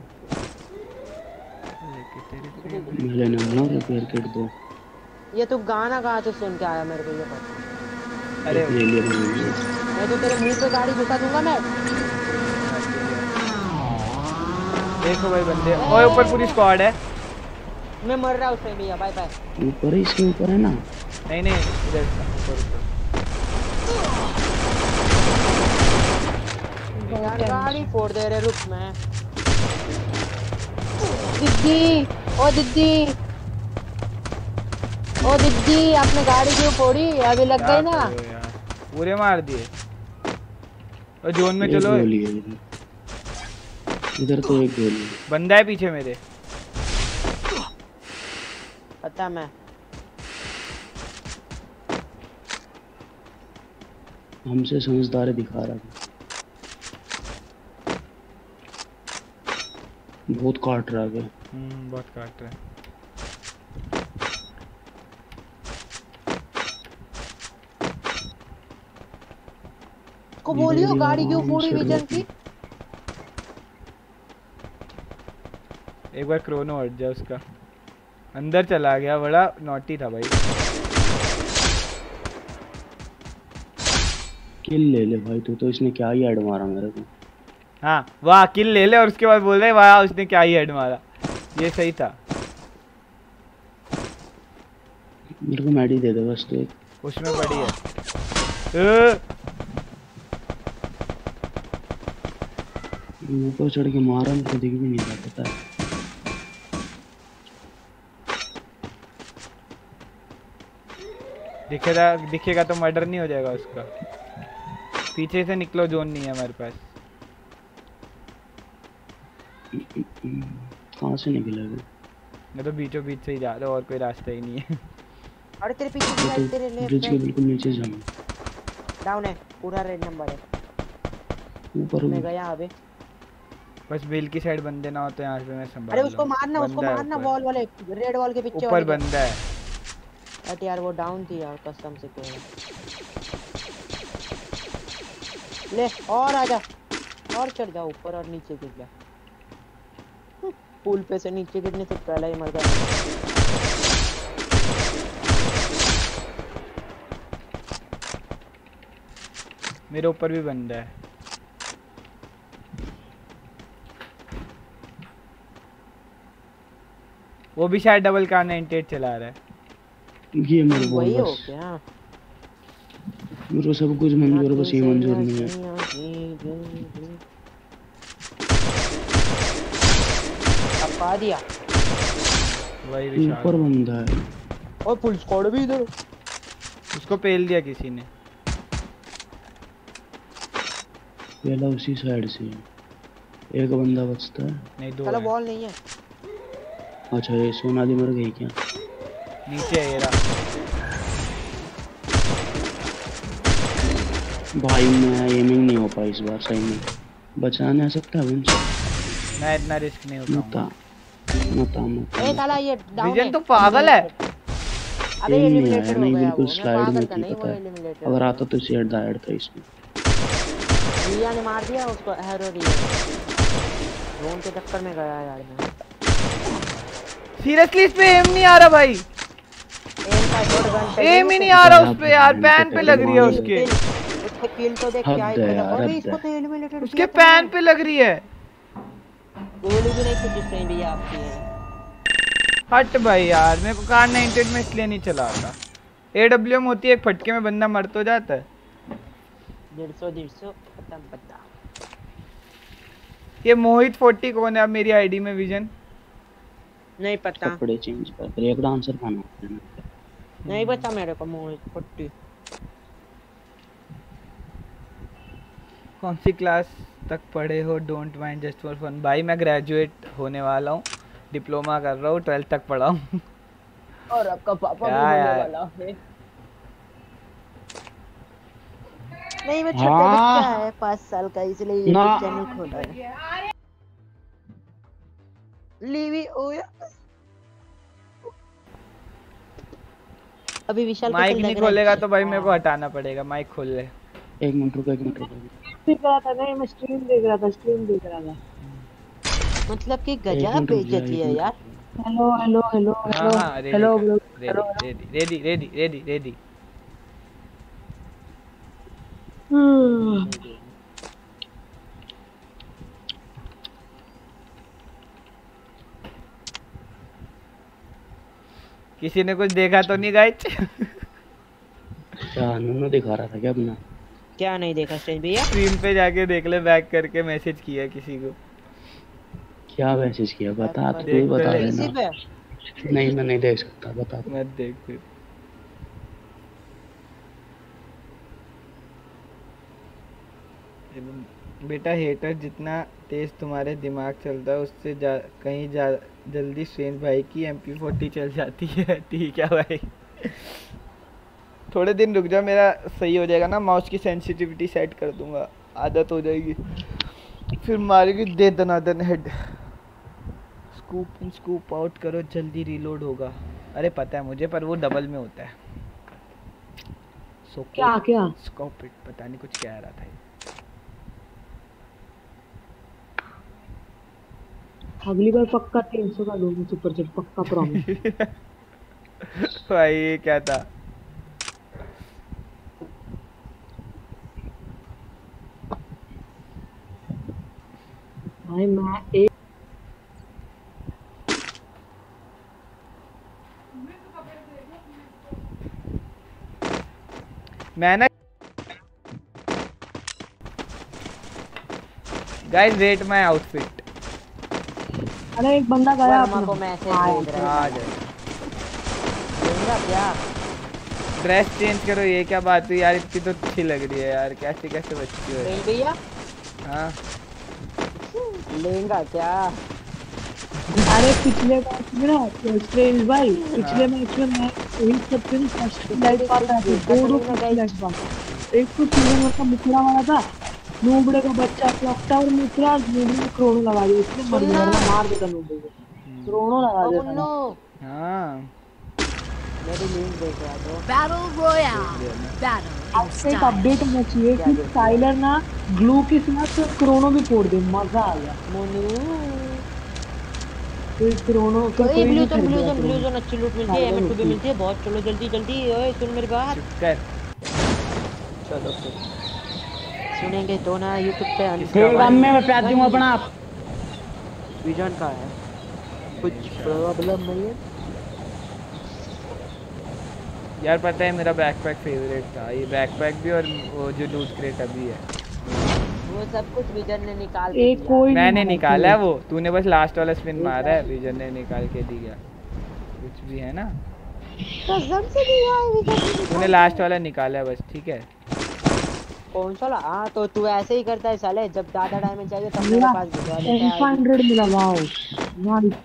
मेरे नाम ना रिपेयर किट दो। ये तू गाना कहाँ से सुन के आया, मेरे को ये पता। अरे ले लिया मैंने। मैं तो तेरे मुंह पे गाड़ी घुसा दूंगा मैं। देखो भाई बंदे, ओए ऊपर पूरी स्क्वाड है। मैं मर रहा हूँ उसमें भैया, बाय बाय। ऊपर है, इसके ऊपर है ना? नहीं नहीं इधर ऊपर ऊपर। यार गाड़ी फोड़ दे रहे, रुक मैं। दीदी ओ दीदी ओ दीदी आपने गाड़ी क्यों फोड़ी? अभी लग गई ना। पूरे मार दिए। और जोन में चलो। इधर तो एक गोली बंदा है पीछे मेरे। पता मैं हमसे समझदारी दिखा रहा था। बहुत काट रहा है। हम्म बहुत काट रहा है। को बोलियो गाड़ी क्यों फोड़ी विजन की? एक बार क्रोनो हट जा उसका। अंदर चला गया, बड़ा नॉटी था भाई। किल ले ले भाई तू तो, इसने क्या ही हेड मारा मेरे को। हाँ वाह किल ले ले, और उसके बाद बोल रहे वाह उसने क्या ही हेड मारा। ये सही था। मेरे को मैडी दे दे बस तो एक। उसमें पड़ी है। ऊपर चढ़ के मारा, मुझे दिख भी नहीं रहा, पता है। दिखेगा दिखेगा तो मर्डर नहीं हो जाएगा उसका। पीछे से निकलो, जोन नहीं है हमारे पास। कहाँ से निकलेगा? मैं तो बीचों बीच से ही जा रहा हूँ, और कोई रास्ता ही नहीं है। अरे तेरे पीछे की साइड, तेरे लेफ्ट ब्रिज के बिल्कुल नीचे जाना। डाउन है, पूरा रेड नंबर है। ऊपर मैं गया अबे। बस बिल की साइड बंदे ना हो तो यहाँ पे मैं संभाल अरे उसको मारना, उसको बंदा है मारना, ऊपर। वॉल वाले रेड वॉल के पीछे ऊपर वाले के। बंदा है। अरे यार वो डाउन थी यार कसम से कह। ले और आजा और चढ़ जा ऊपर और नीचे गिर जा। पुल पे से नीचे गिरने से पहले ही मर गया। मेरे ऊपर भी बंदा है। वो भी शायद डबल कार नाइंटी एट चला रहा है। ये मेरे को वही हो बस क्या? मेरे को सब कुछ मंजूर है, बस ये मंजूर नहीं है। अब पा दिया। वही विशाल ऊपर बंदा है और फुल स्क्वाड भी इधर। उसको पेल दिया किसी ने। पहला उसी साइड से है। एक बंदा बचता है। नहीं दो चलो है। बॉल नहीं है। अच्छा ये सोनाली मर गई क्या? नीचे है ये रहा। भाई मैं एमिंग नहीं हो पाई इस बार सही में। बचा नहीं सकता विंस। मैं इतना रिस्क नहीं मता उठाऊंगा। मता मता ए साला ये डाउन विजन तो पागल है। अबे नहीं एलिमिनेटेड आया, हो नहीं गया बिल्कुल वो। मैं स्लाइड पागल में का थी नहीं, वो पता है। एलिमिनेटेड। अगर आता तो शेयर डायरेक्ट था इसमें। रिया ने मार दिया उसको। हैरो रिया ड्रोन के चक्कर में गया यार मैं। सीरियसली इस पे एम नहीं आ रहा भाई। एम का शॉट गन पे एम ही नहीं आ रहा उस पे यार। पैन पे लग रही है उसके। उसके किल तो देख क्या हद है है। यार, अरे हद इसको है। तो एलिमिनेटेड उसके पैन पे लग रही है। गोली भी नहीं कुछ नहीं भी आपकी है। हट भाई यार, मेरे को कार नाइंटी एट में इसलिए नहीं चला था। एडब्ल्यूएम होती है, एक फटके में बंदा मर तो जाता है। डेढ़ सौ डेढ़ सौ पता पता। ये मोहित फोर्टी कौन है अब मेरी आईडी में विजन? नहीं पता। कपड़े चेंज कर फिर एक डांसर खाना है। नहीं पता मेरे को मोहित फोर्टी। कौन सी क्लास तक पढ़े हो? Don't mind just for fun. भाई मैं ग्रेजुएट होने वाला हूँ, डिप्लोमा कर रहा हूँ, ट्वेल्थ तक पढ़ा हूँ। और आपका पापा भी क्या होने यार? वाला है। नहीं मैं छोटा हाँ। बच्चा है पाँच साल का, इसलिए ये ना। चैनल खोला है। लीवी ओया अभी विशाल को माइक तो नहीं लग रहा है खोलेगा कि- तो भाई मेरे को हटाना पड़ेगा। माइक खोल ले। एक मिनट रुको एक मिनट रुको। देख रहा था नहीं, मैं स्ट्रीम देख रहा था स्ट्रीम देख रहा था। मतलब कि एक गजब मिनट रुक जा, बेइज्जती एक है मिनट यार। हेलो हेलो हेलो हाँ हेलो हाँ रेडी हेलो कर, bro ready ready ready ready ready ready. किसी ने कुछ देखा तो नहीं गाइस? क्या नन्नू दिखा रहा था क्या अपना? क्या नहीं देखा स्ट्रेंज भैया? स्क्रीन पे जाके देख ले, बैक करके मैसेज किया किसी को। क्या मैसेज किया बता तू देख बता तो ले। इसी देना। पे नहीं मैं नहीं देख सकता बता। मत देख फिर। बेटा हेटर जितना तेज तुम्हारे दिमाग चलता है उससे जा, कहीं जा, जल्दी स्ट्रेंज भाई की एम पी फोर्टी चल जाती है। ठीक है भाई, थोड़े दिन रुक जा, मेरा सही हो जाएगा ना, माउस की सेंसिटिविटी सेट कर दूंगा, आदत हो जाएगी, फिर मारेगी दे दनादन head. Scoop in scoop out करो, जल्दी रीलोड होगा। अरे पता है मुझे, पर वो डबल में होता है। सो क्या क्या स्कोप इट, पता नहीं कुछ कह रहा था ये। अगली बार पक्का तीन सौ का दूंगा सुपर चैट, पक्का प्रॉमिस। भाई ये क्या था? भाई मैं एक मैं ना गाइस रेट माय आउटफिट। अरे एक बंदा गया वर्मा अपना को मैसेज हाँ, भेज रहा आ है। जाए, देंगा क्या? ड्रेस चेंज करो। ये क्या बात हुई यार, इतनी तो अच्छी लग रही है यार, कैसे कैसे बचती हो यार। स्ट्रेंज भैया हाँ लेंगा क्या? अरे पिछले मैच में ना स्ट्रेंज भाई, पिछले मैच में मैं वही सबसे फर्स्ट लाइट पाता था, दो दो लाइट पाता। एक तो तीन नंबर का मुखड़ा वाला था, नूबड़े का बच्चा क्लॉक टावर में उतरा, नूबड़े ने क्रोनो लगा दिया, इसने मर गया, वरना मार देता नूबड़े को, क्रोनो लगा ओ देता मुन्नो ना। हाँ मेरी लिंक देख रहा था। Battle Royale. Battle in आपसे एक style. अपडेट होना चाहिए कि साइलर ना ग्लू के साथ क्रोनो भी फोड़ दे, मजा आ गया। मोनू कोई क्रोनो का ओए कोई ब्लू नहीं जोन ब्लू खरीदेगा जोन ब्लू क्रोनो। जोन अच्छी लूट मिलती है, एम टू भी मिलती है, बहुत चलो जल्दी जल्दी। ओए सुन मेरी बात, चुप कर। चलो फिर सुनेंगे तो ना यूट्यूब पे। फिर काम में मैं प्यार दूंगा अपना आप। विजन का है कुछ प्रॉब्लम नहीं है यार पता है मेरा बैकपैक फेवरेट था, ये बैकपैक भी और वो जो लूट क्रेट अभी है वो सब कुछ विजन ने निकाल के एक दिया। कोई मैंने निकाला है वो, तूने बस लास्ट वाला स्पिन मारा है, विजन ने निकाल के दिया कुछ भी है ना, कसम से दिया है विजन ने। तूने लास्ट वाला निकाला है बस, ठीक है। कौन सा? हाँ तो तू ऐसे ही करता है साले, जब ज्यादा डायमंड चाहिए तब मेरे मिला पास भिजवा देता है। पाँच सौ मिला, वाओ नाइस।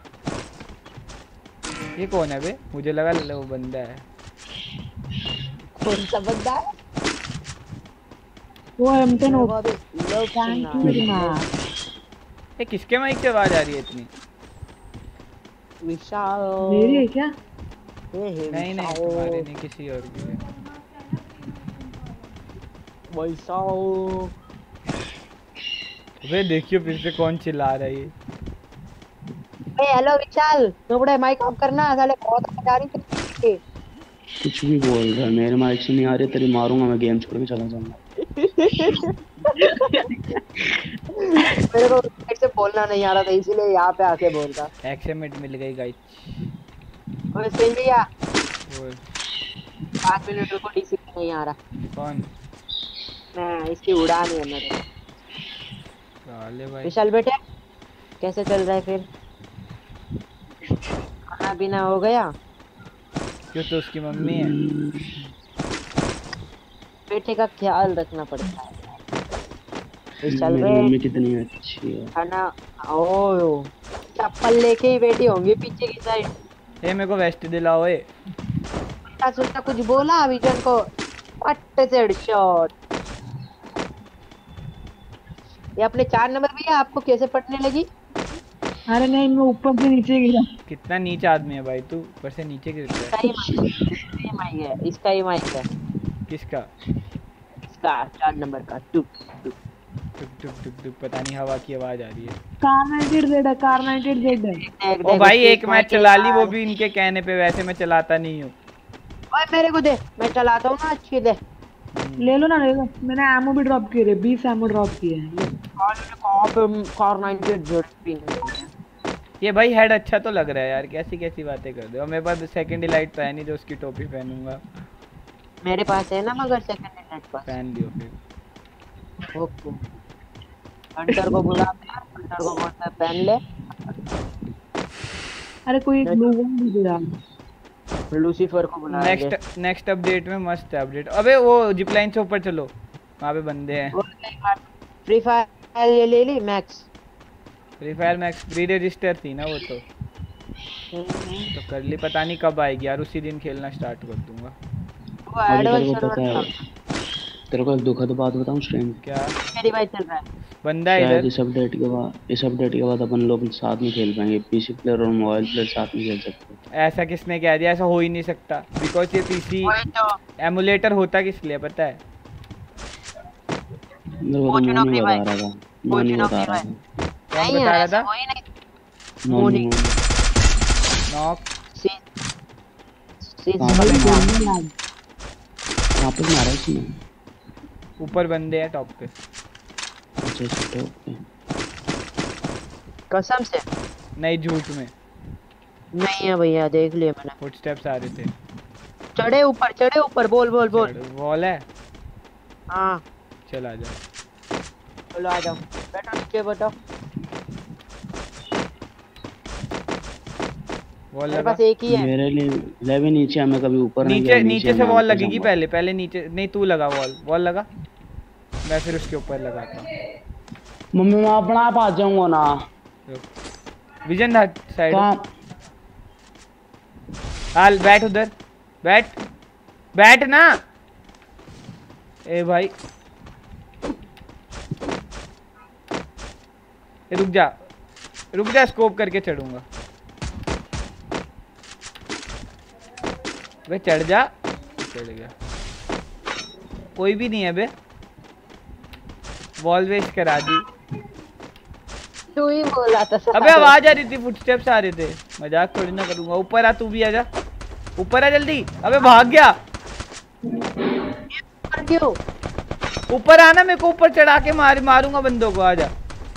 ये कौन है बे? मुझे लगा वो बंदा है। कौन सा बंदा है? वो एम टेन मेरे हो को अभी लव थैंक सुनना यू है। ना। ये किसके माइक से आवाज आ रही है इतनी? विशाल मेरी है क्या? हे हे नहीं नहीं तुम्हारे नहीं, किसी और की है। विशाल वे देखियो फिर से कौन चिल्ला रहा है ये। ए hello Vishal, nobody mic off करना साले, बहुत आवाज आ रही है। कुछ भी बोल रहा है, मेरे माइक से नहीं आ रही, तेरी मारूंगा मैं, गेम छोड़ के चला जाऊंगा। मेरे को से बोलना नहीं आ रहा था, इसीलिए यहाँ पे आके बोल रहा। एक्सएमएट मिल गई गाइस। ओए सुन भैया, बोल। पाँच मिनट रुको, डीसी नहीं आ रहा। कौन? मैं इसकी उड़ान है मेरे। साले भाई। विशाल बेटे कैसे चल रहा है फिर? खाना पीना हो गया? क्यों तो उसकी मम्मी है। बेटे का ख्याल रखना पड़ता है। विशाल मेरी बे मम्मी कितनी अच्छी है। खाना, ओ चप्पल लेके ही बैठी होंगी पीछे की साइड। ए मेरे को वेस्ट दिलाओ ए। सोचता कुछ बोला विजन को, पट्टे से हेडशॉट। ये अपने चार नंबर भैया आपको कैसे पटने लगी? अरे नहीं, मैं ऊपर से नीचे गिरा। कितना नीच आदमी है भाई तू, ऊपर से नीचे गिरता है। इसका ही माइक है, इसका ही माइक है, किसका? इसका चार नंबर का। टुक टुक टुक टुक टुक टुक, पता नहीं हवा की आवाज आ रही है। कार नाइनटी जेड है, कार नाइनटी जेड है। देख ओ देख भाई उसकी एक मैच माइक चला है ली, वो यार। भी इनके कहने पे, वैसे मैं चलाता नहीं हूँ। ओए मेरे को दे, मैं चलाता हूँ ना, अच्छी दे। ले लो ना, ले लो, मैंने एमो भी ड्रॉप किए, बीस एमो ड्रॉप किए हैं। कहाँ पे कार नाइनटी जेड पिन? ये भाई हेड अच्छा तो लग रहा है यार, कैसी कैसी बातें कर दे। और मेरे पास सेकंड डिलाइट तो है नहीं जो उसकी टोपी पहनूंगा। मेरे पास है ना, मगर सेकंड हैंड पास। पहन लियो फिर। ओके, हंटर को बुलाते हैं, हंटर को बोलते हैं पहन ले। अरे कोई ग्लू गन भी दे यार। लूसीफर को बुलाएंगे। नेक्स्ट नेक्स्ट अपडेट में मस्त है अपडेट। अबे वो जिप लाइन से ऊपर चलो, वहाँ पे बंदे हैं। फ्री फायर ये ले ली max. Free fire max pre register थी ना वो तो तो कर ली, पता नहीं कब आएगी यार, उसी दिन खेलना स्टार्ट कर दूंगा। वो अभी तेरे एडवांस को पता है, तेरे को एक दुखद बात बताऊं स्ट्रेंज? क्या? मेरी बाइक चल रहा है। बंदा है शायद इधर। इस अपडेट के बाद इस अपडेट के बाद अपन लोग साथ में खेल पाएंगे, पीसी प्लेयर और मोबाइल प्लेयर साथ में खेल सकते हैं। ऐसा किसने कह दिया? ऐसा हो ही नहीं सकता, बिकॉज ये पीसी वही तो एमुलेटर होता किस लिए पता है? मेरे को तो मोचनो मोनी की बता बाइक। रहा था, मोनी मोचनो बता की रहा बाइक। था, कौन नहीं बता यार, रहा था? कोई नहीं। मोनी मोनी। मोनी। नॉक। सी सी कहाँ पे मारा? कहाँ पे मारा इसने? ऊपर बंदे हैं टॉप पे। अच्छा अच्छा, ओके। कसम से नहीं झूठ में, नहीं है भैया, देख लिया मैंने। फुटस्टेप्स आ रहे थे। चढ़े ऊपर, चढ़े ऊपर, बोल बोल बोल। वॉल है, हाँ चल आ जा। चलो आ जाओ, बैठो नीचे बैठो। वॉल मेरे लगा। पास एक ही है। मेरे लिए ले भी नीचे, मैं कभी ऊपर नहीं नीचे गया, नीचे से मैं वॉल ऊपर लगेगी जाऊंगा। पहले, पहले नीचे नहीं, तू लगा वॉल, वॉल लगा, मैं फिर उसके ऊपर लगाता हूँ। मम्मी मैं अपना आप आ जाऊंगा ना। विजन हट साइड। कहाँ? हाल बैठ उधर, बैठ बैठ ना। ए भाई रुक जा रुक जा, स्कोप करके चढ़ूंगा। वे चढ़ जा, चढ़ गया। कोई भी नहीं है बे, वॉल वेस्ट करा दी। तू ही बोला था। अबे आवाज आ रही थी, फुटस्टेप्स आ रहे थे, मजाक थोड़ी ना करूंगा। ऊपर आ, तू भी आजा, ऊपर आ जल्दी। अबे भाग गया। क्यों? ऊपर आना, मेरे को ऊपर चढ़ा के मार मारूंगा बंदों को। आजा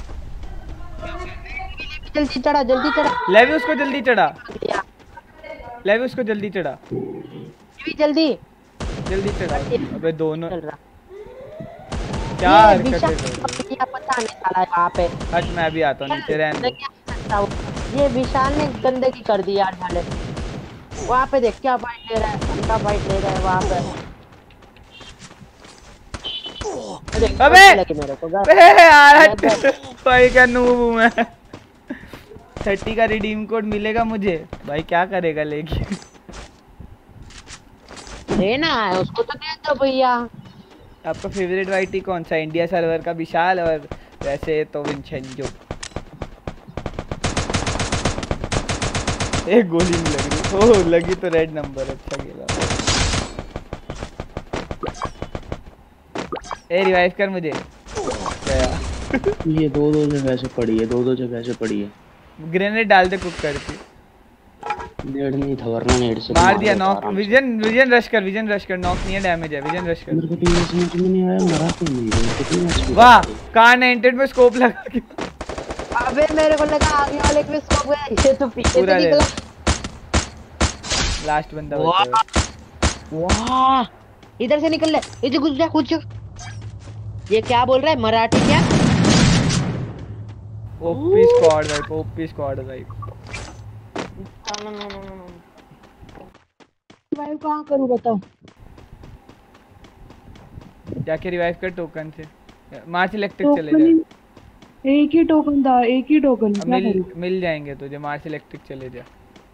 जल्दी चढ़ा, जल्दी चढ़ा। लेवी उसको जल्दी चढ़ा, लेवी उसको जल्दी चढ़ा, जल्दी जल्दी चढ़ा। अबे दोनों चल रहा। क्या हरकतें कर रहे हो? पता नहीं साला वहाँ पे। हट, मैं भी आता हूँ नीचे, रहने दो। ये विशाल ने गंदगी कर दी यार साले। वहाँ पे देख क्या फाइट ले रहा है, क्या फाइट ले रहा है वहाँ पे। अबे मेरे को अबे यार हट भाई, क्या नूब हूँ मैं। थर्टी का रिडीम कोड मिलेगा मुझे भाई, क्या करेगा लेके? देना है उसको तो दे दो भैया। आपका फेवरेट वाईटी कौन सा? इंडिया सर्वर का विशाल, और वैसे तो विंसेंजो। एक गोली नहीं लग रही। ओह लगी तो रेड नंबर, अच्छा खेला। ए रिवाइव कर मुझे। गया। ये दो दो जगह से पड़ी है, दो दो जगह से पड़ी है। ग्रेनेड डाल दे कुक करके। नेड नहीं था, वरना नेड से मार दिया नॉक। विजन विजन रश कर, विजन रश कर। नॉक नहीं है, डैमेज है। विजन रश कर। मेरे को तो ये समझ में नहीं आया, मरा क्यों नहीं है? कितनी अच्छी वाह, कार नाइनटी में स्कोप लगा के। अबे मेरे को लगा आगे वाले पे स्कोप गया, ये तो पीछे से निकला। लास्ट बंदा बचा है। वाह, इधर से निकल ले, इधर घुस जा, घुस जा। ये क्या बोल रहा है मराठी क्या? ओपी स्क्वाड भाई, ओपी स्क्वाड भाई। रिवाइव कहाँ करूँ बताओ? जाके रिवाइव कर टोकन से। मार्च इलेक्ट्रिक चले जा। एक ही टोकन था, एक ही टोकन। क्या मिल करूँ? मिल जाएंगे तुझे, मार्च इलेक्ट्रिक चले जा।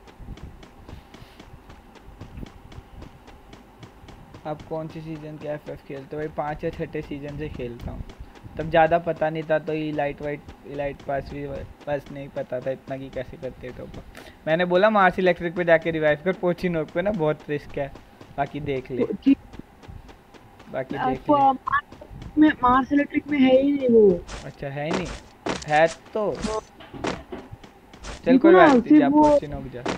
आप कौन सी सीजन के एफएफ खेलते हो भाई? पाँच या छठे सीजन से खेलता हूँ, तब ज़्यादा पता नहीं था, तो ये लाइट वाइट लाइट पास भी बस नहीं पता था इतना कि कैसे करते तो। मैंने बोला मार्स इलेक्ट्रिक पे जाके रिवाइव कर, पोची नोक पे ना बहुत रिस्क है, बाकी देख ले, बाकी देख ले। में मार्स इलेक्ट्रिक में है ही नहीं वो। अच्छा है ही नहीं, है तो चल कोई बात नहीं, जा पोची नोक जा।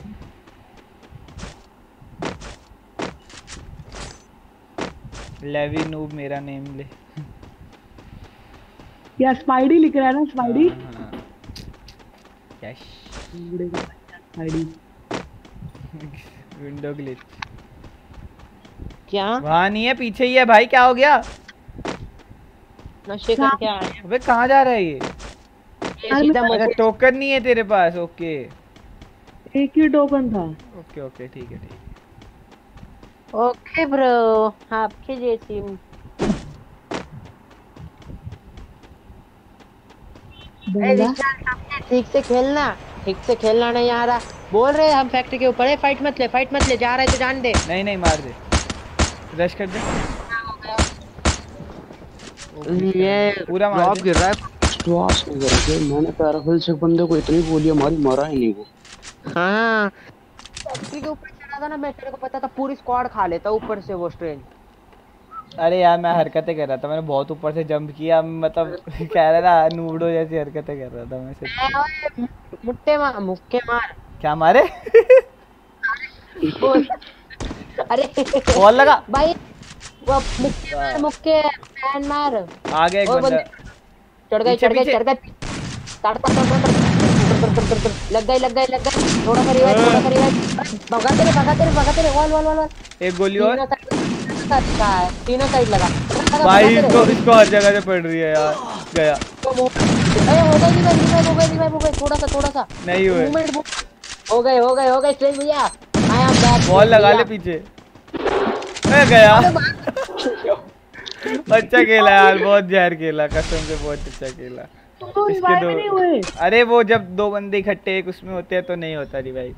लेवी नूब मेरा नेम ले। या स्पाइडी लिख रहा है ना, Spidey. Yes Spidey. Window glitch. क्या? वहाँ नहीं है, पीछे ही है भाई। क्या हो गया? नशे कर क्या है? अबे कहाँ जा रहा है ये? सीधा टोकन नहीं है तेरे पास? ओके एक ही टोकन था। ओके ओके ठीक है ठीक है। ओके ब्रो, आपके जैसी। ठीक से खेलना, ठीक से खेलना नहीं आ रहा। बोल रहे हम फैक्ट्री के ऊपर है, फाइट मत ले, फाइट मत ले। जा रहे तो जान दे। नहीं नहीं मार दे, रश कर दे। ये पूरा मार दे। गिर रहा है। विश्वास नहीं कर रहे, मैंने पैराफिल से बंदे को इतनी गोलियां मारी, मारा ही नहीं वो। हाँ फैक्ट्री के ऊपर चढ़ा था ना, मैं तेरे को पता था पूरी स्क्वाड खा लेता ऊपर से वो स्ट्रेंज। अरे यार मैं हरकतें कर रहा था, मैंने बहुत ऊपर से जंप किया, मतलब कह रहा था नूडो जैसी हरकतें कर रहा था मैं सिर्फ। मुक्के मार, मुक्के मार। क्या मारे? अरे बॉल लगा भाई, वो मुक्के मार, मुक्के पैन मार। आ गया एक बंदा। चढ़ गए चढ़ गए चढ़ गए, तड़ तड़ तड़ लग गई लग गई लग गई। थोड़ा सा रिवाइव, थोड़ा सा रिवाइव। भगा तेरे भगा तेरे भगा तेरे। Wall wall wall. एक गोली और। तीनों साइड लगा भाई, इसको इसको हर जगह से पड़ रही है यार। गया। अरे हो गई रिवाइव, हो गई रिवाइव, हो गई। थोड़ा सा थोड़ा सा नहीं हुए। हो गए हो गए हो गए स्ट्रेंज भैया। आई एम बैक। बॉल लगा ले पीछे। मैं गया। अच्छा खेला यार, बहुत जहर खेला, कसम से बहुत अच्छा खेला। इसके दो, अरे वो जब दो बंदे इकट्ठे एक उसमें होते हैं तो नहीं होता रिवाइव।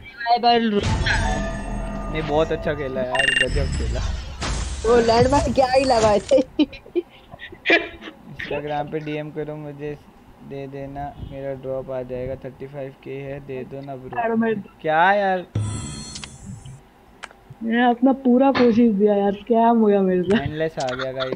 नहीं बहुत अच्छा खेला यार, गजब खेला। वो लैंडमार्क क्या ही लगाए थे। इंस्टाग्राम पे डीएम करो मुझे, दे देना, मेरा ड्रॉप आ जाएगा। थर्टी फाइव के है, दे दो ना यार ब्रो। मैं क्या यार, मैंने अपना पूरा कोशिश दिया यार, स्कैम हो गया मेरे से। एंडलेस आ गया गाइस।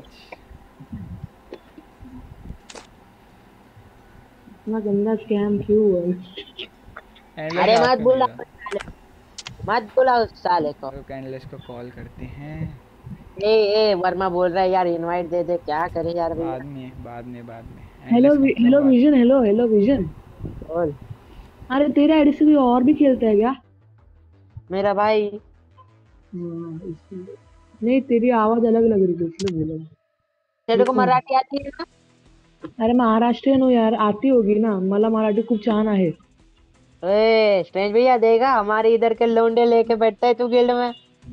इतना गंदा स्कैम क्यों हुआ? एंडलेस अरे आ मत क्यों बोला, नहीं रहा? मत बोला उस साले को। तो एंडलेस को कॉल करते हैं। ए ए वर्मा बोल रहा है यार, इनवाइट दे दे, क्या करे यार भैया। बाद में बाद में बाद में हेलो एंडलेस को हेलो सब बात- विजन, हेलो हेलो विजन। बोल अरे तेरे आईडी से कोई और भी खेलता है क्या? मेरा भाई। हाँ, इसलिए- नहीं, तेरी आवाज अलग लग रही थी इसलिए बोला। तेरे को मराठी आती है ना? अरे महाराष्ट्रीयन हो यार, आती होगी ना, मला मराठी खूप छान आहे। ए स्ट्रेंज भैया, देगा हमारे इधर के लोंडे लेके बैठता है तू गिल्ड में।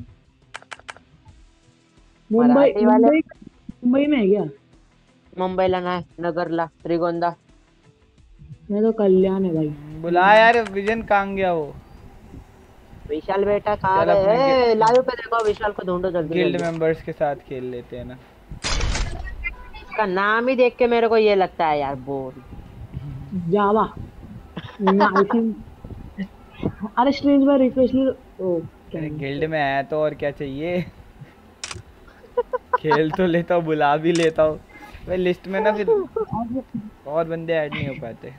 मुंबई मराठी वाले मुंबई मुंबई में है क्या? मुंबईला नाही, नगरला, श्रीगोंदा। मैं तो कल्याण है भाई। बुला यार, विजन कहाँ गया वो? विशाल बेटा कहाँ चल अपने गए? गे- लाइव पे देखो, विशाल को ढूंढो जल्दी गिल्ड जल्दी। मेंबर्स के साथ खेल लेते हैं ना। इसका नाम ही देख के मेरे को ये लगता है यार, बोर। Java I think. अरे स्ट्रेंज भाई रिक्वेस्ट नहीं। ओ अरे गिल्ड में आया तो और क्या चाहिए। खेल तो लेता हूँ, बुला भी लेता हूँ भाई। लिस्ट में ना फिर और बंदे ऐड नहीं हो पाते।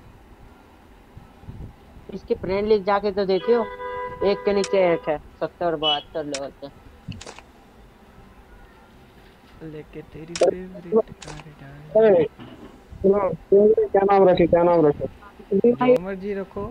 इसकी फ्रेंड लिस्ट जाके तो देखियो, एक के नीचे एक है, सत्तर बहत्तर लेवल पे। लेके तेरी फेवरेट कार डाल। क्या नाम रखे क्या नाम रखे जो मर्जी रखो।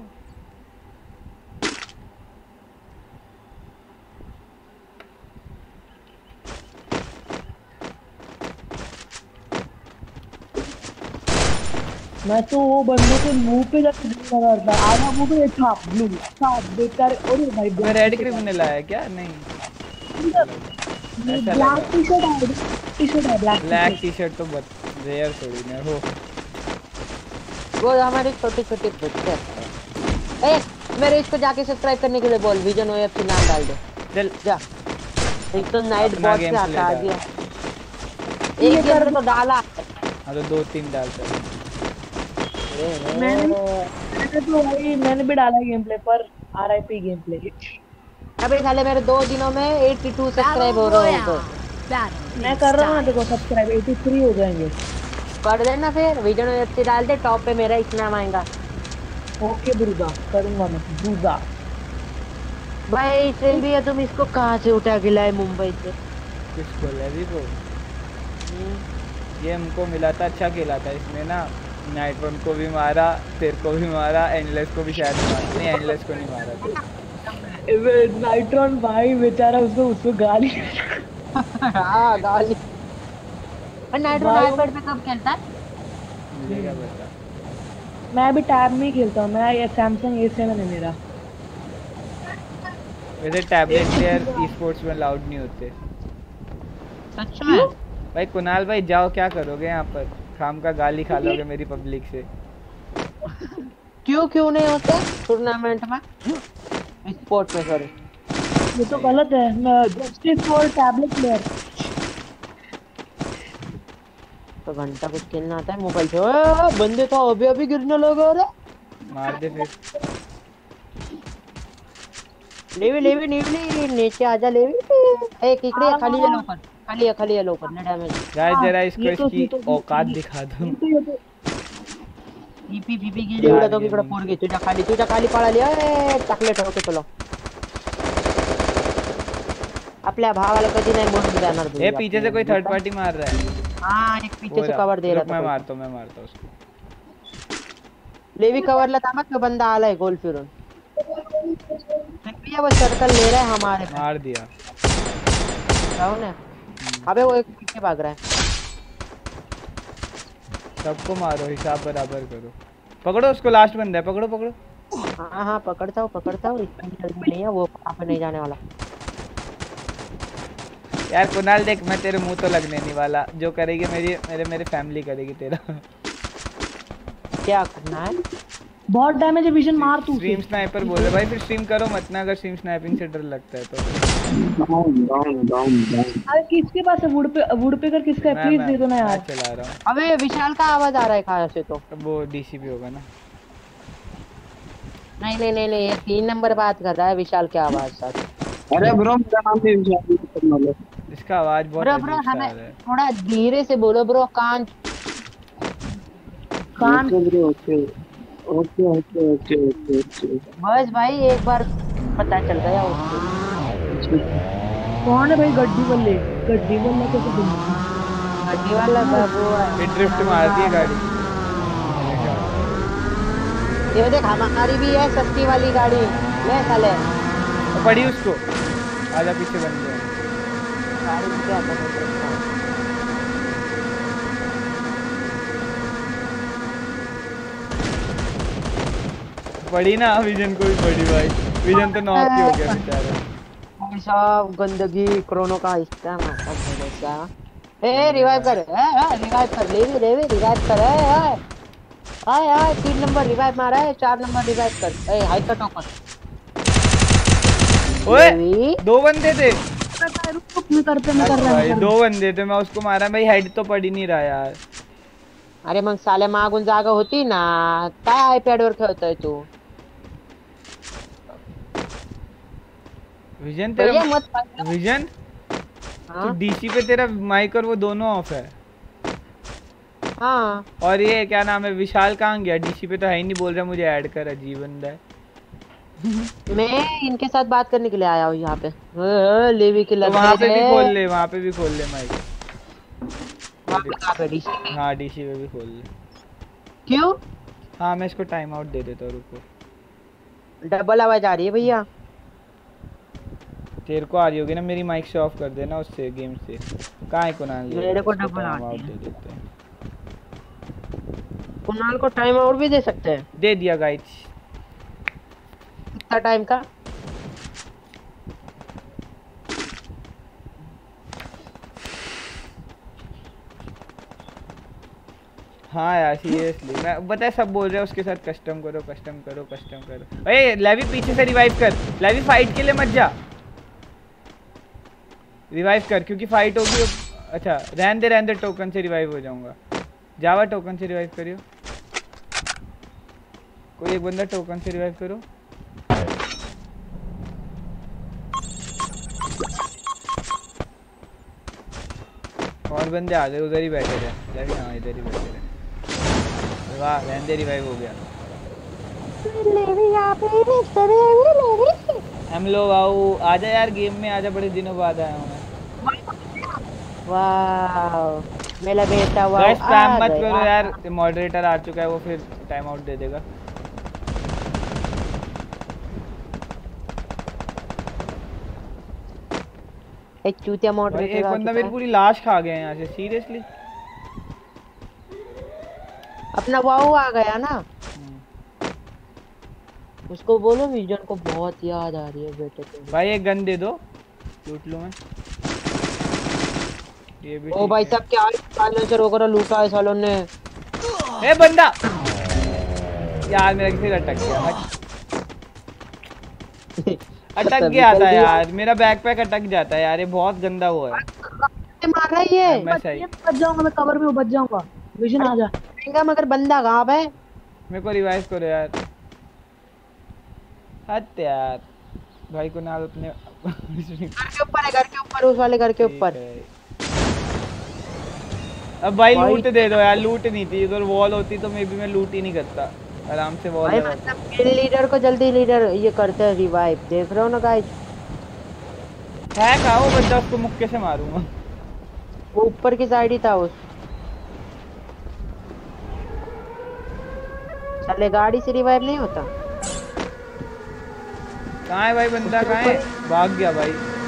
मैं तो वो बंदे के मुंह पे जाके ड्रिल लगा था, आधा मुंह पे छाप ब्लू छाप बेकार। अरे भाई मैं रेड क्रिमिनल आया क्या? नहीं, ऐसा लगा। ब्लैक टी शर्ट है, टी शर्ट है ब्लैक। ब्लैक टी शर्ट तो बहुत रेयर थोड़ी ना हो। वो हमारे छोटे छोटे बच्चे हैं। ए मेरे इसको जाके सब्सक्राइब करने के लिए बोल, विजन ओएफ से नाम डाल दे। चल जा, एक तो नाइट अपना बॉट से game play हटा डाल। दिया। एक गेम में तो डाला। हाँ तो दो तीन डालता है। मैंने मैंने तो भाई मैंने भी डाला गेम प्ले पर, आरआईपी गेम प्ले। अबे साले मेरे दो दिनों में बयासी सब्सक्राइब हो रहे हैं। तो Battle मैं कर रहा हूँ ना, देखो सब्सक्राइब तिरासी हो जाएंगे। कर देना फिर, विजन ओएफ से डाल दे, टॉप पे मेरा इस नाम आएगा। ओके ब्रूदा, करूंगा मैं ब्रूदा। भाई ट्रेन भी है, तुम इसको कहाँ से उठा के लाए मुंबई से? किसको? लेवी को। ये हमको मिला था, अच्छा खेला था इसमें ना। नाइट्रॉन को भी मारा, तेरे को भी मारा, एंडलेस को भी शायद मारा। नहीं, एंडलेस को नहीं मारा था। नाइट्रॉन भाई बेचारा, उसको उसको गाली। हाँ गाली। पर नाइट्रो आईपैड पे कब खेलता है? मुझे क्या पता। मैं भी टैब में ही खेलता हूँ, मैं ये सैमसंग ए सेवन है मेरा। वैसे टैबलेट प्लेयर ई स्पोर्ट्स में अलाउड नहीं होते। सच में? भाई कुणाल भाई जाओ, क्या करोगे यहाँ पर? खाम का गाली खा लोगे मेरी पब्लिक से। क्यों क्यों नहीं होते टूर्नामेंट में, स्पोर्ट में? सॉरी, ये तो गलत है। Justice for tablet player. तो घंटा कुछ खेलना आता है मोबाइल से। ओए, बंदे तो अभी अभी गिरने लगे। रे मार दे फिर। लेवी लेवी लेवी नीचे आजा लेवी। एक इकडे है, खाली है लवकर, खाली है खाली है लवकर, ना डैमेज। गाइस जरा इसको ये तो- इसकी ये तो- औकात दिखा दो। पीपी पीपी गेली एवढा तो इकडे पोरगी तुझ्या खाली, तुझ्या खाली पळाली. ए टाकले ठोके तुला. आपल्या भावाला कधी नाही म्हणून जाणार तू. ए पीछे से कोई थर्ड पार्टी मार रहा है. हां एक पीछे से कवर दे रहा था. मैं मारता हूं मैं मारता हूं उसको. लेवी कवरला थांबा, तो बंदा आलाय गोल फिरून. भैया वो सर्कल ले रहा है हमारे. मार दिया. डाउन है. अबे वो एक पीछे भाग रहा है. सबको मारो, हिसाब बराबर करो. पकड़ो उसको, लास्ट बंदा है. पकड़ो पकड़ो. हाँ हाँ पकड़ता हूँ पकड़ता हूँ. नहीं है वो, वहाँ पे नहीं जाने वाला. यार कुणाल देख, मैं तेरे मुंह तो लगने नहीं वाला. जो करेगी मेरी मेरे मेरे फैमिली करेगी तेरा. क्या करना है? बहुत डैमेज है. विजन मार तू. स्ट्रीम स्नाइपर बोल रहे भाई, फिर स्ट्रीम करो मत ना अगर स्ट्रीम स्नाइपिंग से डर लगता है तो. Down down down down. अरे किसके पास है वुड पे वुड पे कर किसका है? मैं प्लीज मैं दे दो ना मैं यार। चला रहा हूँ। अबे विशाल का आवाज आ रहा है कहाँ से? तो वो डीसीपी होगा ना। नहीं नहीं नहीं नहीं, ये तीन नंबर बात कर रहा है विशाल की आवाज साथ। अरे ब्रो मेरा नाम भी विशाल है। इसका आवाज बहुत ब्रो ब्रो अजीब सा आ हमें रहा है। थोड़ा धीरे से बोलो ब्रो, कान कान okay bro okay okay okay okay okay okay. बस भाई एक बार पता चल गया उसको। कौन है भाई? गड्डी वाले गड्डी वाला कैसे बन? गड्डी वाला बाबू है। ये ड्रिफ्ट मारती है गाड़ी। ये देख हमारी भी है सस्ती वाली गाड़ी, ले साले। और पड़ी उसको आधा पीछे बन गया। गाड़ी में क्या था? पड़ी ना, विजन को भी पड़ी भाई। विजन तो नॉक ही हो गया बेचारा। सब गंदगी क्रोनो का हिस्सा है। ए रिवाइव कर, ए रिवाइव कर, ले भी ले भी रिवाइव कर। ए हाय हाय तीन नंबर रिवाइव मारा है, चार नंबर रिवाइव कर। ए हाई का टोकन। ओए दो बंदे थे मैं करते मैं कर रहा भाई, हूँ। दो बंदे थे। मैं उसको मारा भाई, हेड तो पड़ ही नहीं रहा यार। अरे मग साले मागून जागा होती ना, काय आयपॅड वर खेळतोय तू? विजन भैया तेरा मत विजन हाँ तो डीसी पे तेरा माइक और वो दोनों ऑफ है। हाँ और ये क्या नाम है, विशाल कहाँ गया? डीसी पे तो है ही नहीं, बोल रहा मुझे ऐड कर। अजीब बंदा है। मैं इनके साथ बात करने के लिए आया हूँ यहाँ पे। हाँ, लेवी के तो लगे वहाँ पे भी थे। खोल ले, वहाँ पे भी खोल ले माइक। वहाँ पे कहाँ पे? डीसी पे? हाँ डीसी पे भी खोल ले। क्यों? हाँ मैं इसको टाइम आउट दे देता हूँ, रुको। डबल आवाज आ रही है भैया। तेरे को आ रही होगी ना मेरी माइक से ऑफ कर देना उससे, गेम से। कहाँ है कुणाल? मेरे को इसको डबल टाइम आती आउट है। दे देते हैं। कुणाल को टाइम आउट भी दे सकते हैं? दे दिया गाइस। कितना टाइम का? हाँ यार सीरियसली मैं बता, सब बोल रहे हैं उसके साथ कस्टम करो कस्टम करो कस्टम करो। अरे लेवी पीछे से रिवाइव कर। लेवी फाइट के लिए मत जा, रिवाइव कर क्योंकि फाइट होगी। अच्छा रहने दे रहने दे, टोकन से रिवाइव हो जाऊंगा। जावा टोकन से रिवाइव करियो। कोई एक बंदा टोकन से रिवाइव करो। और बंदे आ गए, उधर ही बैठे थे। लेवी हाँ इधर ही बैठे थे। वाह रहने दे, रिवाइव हो गया। हम लोग आओ, आजा यार गेम में आजा, बड़े दिनों बाद आया हूँ मैं। वाह मेरा बेटा वाह। गाइस स्पैम मत करो यार, मॉडरेटर आ चुका है, वो फिर टाइम आउट दे देगा। एक चूतिया भाई मॉडरेटर एक आ बंदा चुका मेरी है। पूरी लाश खा गया यहाँ से, सीरियसली। अपना वाऊ आ गया ना, उसको बोलो विजन को बहुत याद आ रही है बेटे को। भाई एक गन दे दो, लूट लूं मैं। ये भी ओ भाई साहब क्या साइलेंसर वगैरह लूटा है सालों ने। ए बंदा यार मेरा किसी अटक गया। अटक गया था यार, मेरा बैकपैक अटक जाता है यार, ये बहुत गंदा हुआ है। मार रहा है ये। मैं सही बच जाऊंगा, मैं कवर में बच जाऊंगा। विजन आ जा। मगर बंदा कहाँ पे? मेरे को रिवाइव करो यार। हट यार भाई को ना अपने घर के ऊपर है, घर के ऊपर, उस वाले घर के ऊपर। अब भाई लूट दे दो यार, लूट नहीं थी उधर, वॉल होती तो मे भी मैं लूट ही नहीं करता, आराम से वॉल लगा। मतलब लीडर को जल्दी लीडर ये करते हैं रिवाइव, देख रहे हो ना गाइस। है कहाँ वो बंदा, उसको मुक्के से मारूंगा। वो ऊपर की साइड ही था उस चले, गाड़ी से रिवाइव नहीं होता। कहाँ है भाई बंदा, कहाँ है? भाग गया भाई।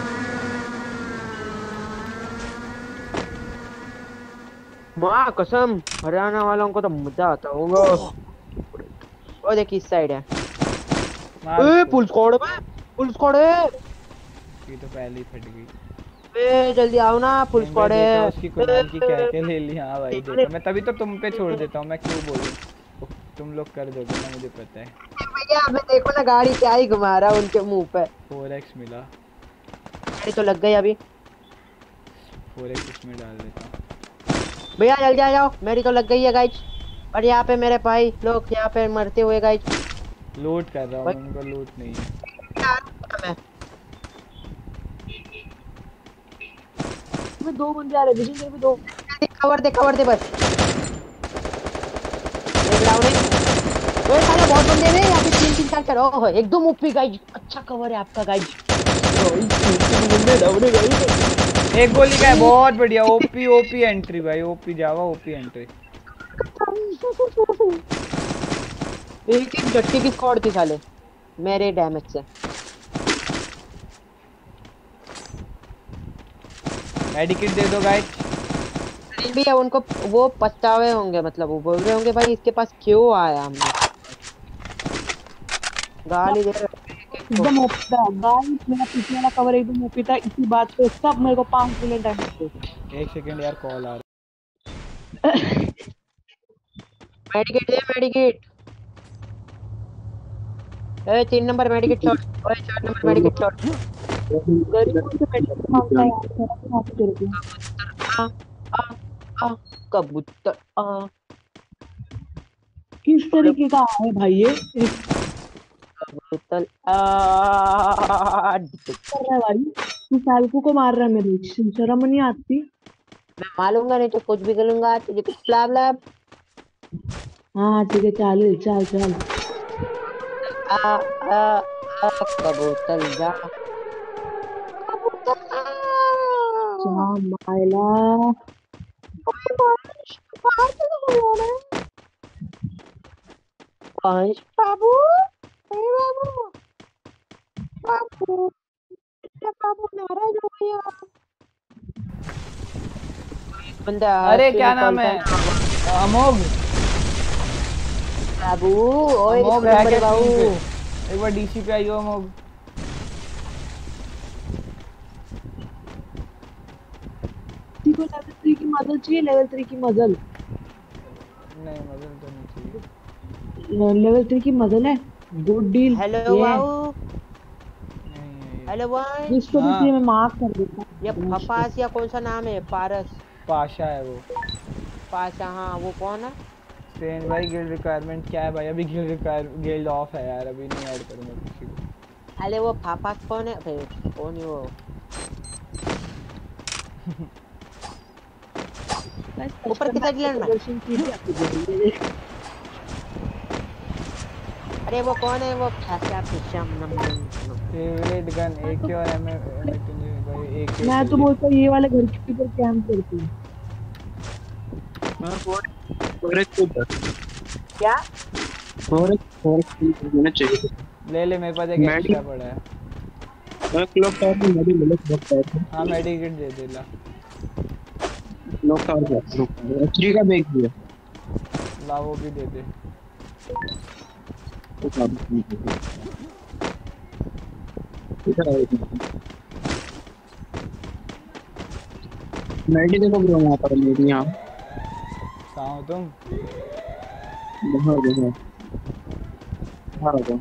माँ कसम हरियाणा वालों को तो मजा आता होगा। वो देखिए इस साइड है। ए पुलिस स्क्वाड में, पुलिस स्क्वाड है। ये तो पहले ही फट गई। ए जल्दी आओ ना, पुलिस स्क्वाड है। उसकी कुनाल की क्या क्या ले ली। हाँ भाई देखो, मैं तभी तो तुम पे छोड़ देता हूँ, मैं क्यों बोलूं, तुम लोग कर दोगे ना, मुझे पता है। भैया अबे देखो ना गाड़ी क्या ही घुमा रहा है उनके मुंह पे। फोर एक्स मिला। मेरी तो लग गई अभी। फोर एक्स में डाल देता हूँ। भैया जल्दी आ जाओ, मेरी तो लग गई है गाइज। और यहाँ पे मेरे भाई लोग यहाँ पे मरते हुए गाइज। लूट कर रहा हूँ, उनका लूट नहीं है। मैं दो बंदे आ रहे विजन तेरे पे दो। कवर दे कवर दे बस। एक डाउन है। ओए साले बहुत बंदे हैं यहाँ पे, तीन तीन चार चार। ओह एकदम ओपी गाइज, अच्छा कवर है आपका गाइज। एक गोली का है, बहुत बढ़िया। ओपी ओपी एंट्री भाई, ओपी जावा ओपी एंट्री। एक एक झटके की स्क्वाड थी साले मेरे डैमेज से। मेडिकेट दे दो गाइस। भी है उनको, वो पछतावे होंगे, मतलब वो बोल रहे होंगे भाई इसके पास क्यों आया हमने। गाली दे रहे एकदम ओपी था गाइस, मेरा पीछे वाला कवर एकदम ओपी था। इसी बात पे सब मेरे को पांच मिनट टाइम दे। एक सेकंड यार, कॉल आ रहा है। मेडिकेट दे मेडिकेट। ए तीन नंबर मेडिकेट शॉट। ओए चार नंबर मेडिकेट शॉट। गरीबों से मेडिकेट मांगता है यार, माफ कर दो। आ आ आ कबूतर आ। किस तरीके का है भाई ये? कबूतर आ कर रहा है भाई, तू फालतू को मार रहा है मेरे, शर्म नहीं आती? मैं मारूंगा नहीं तो कुछ भी करूंगा, तुझे कुछ प्लाब लैब। हाँ ठीक है, चल चल चल। आ आ आ कबूतर जा कबूतर जा मायला। पंच बाबू बाबू बाबू बाबू नाराज हो गया बंदा। अरे क्या नाम है? अमोघ बाबू। ओए अमोघ है क्या बाबू, एक बार डीसी पे आइयो अमोघ। को लेवल थ्री की मदद चाहिए, लेवल थ्री की मदद। नहीं मदद तो नहीं चाहिए। लेवल थ्री की मदद है, गुड डील। हेलो बाबू। हेलो भाई, जिसको भी चाहिए मैं मार्क कर देता हूँ। ये फपास या कौन सा नाम है? पारस पाशा है वो। पाशा, हाँ वो कौन है? स्ट्रेंज भाई गिल्ड रिक्वायरमेंट क्या है भाई? अभी गिल्ड रिक्वायर गिल्ड ऑफ है यार, अभी नहीं ऐड करूंगा किसी को। अरे वो फपास कौन है? फिर कौन है वो? ऊपर कितना गिलन में? अरे वो कौन है वो? फैसा फिशम नंबर फेवरेट गन एके और एम भाई एके। मैं तो बोलता हूँ ये वाले घर के ऊपर कैंप करती हूँ। क्या? फॉरेस्ट फॉरेस्ट होना चाहिए। ले ले, मेरे पास एक एक्स्ट्रा पड़ा है। मैं क्लॉक टावर में मेडी ले क्लॉक टावर। हां मेडिकेट दे दे ला। क्लॉक टावर का थ्री का बैग दिया ला, वो भी दे दे। मेडी देखो ब्रो, वहां पर मेडी यहां कहां हो तुम? बाहर देखो बाहर देखो।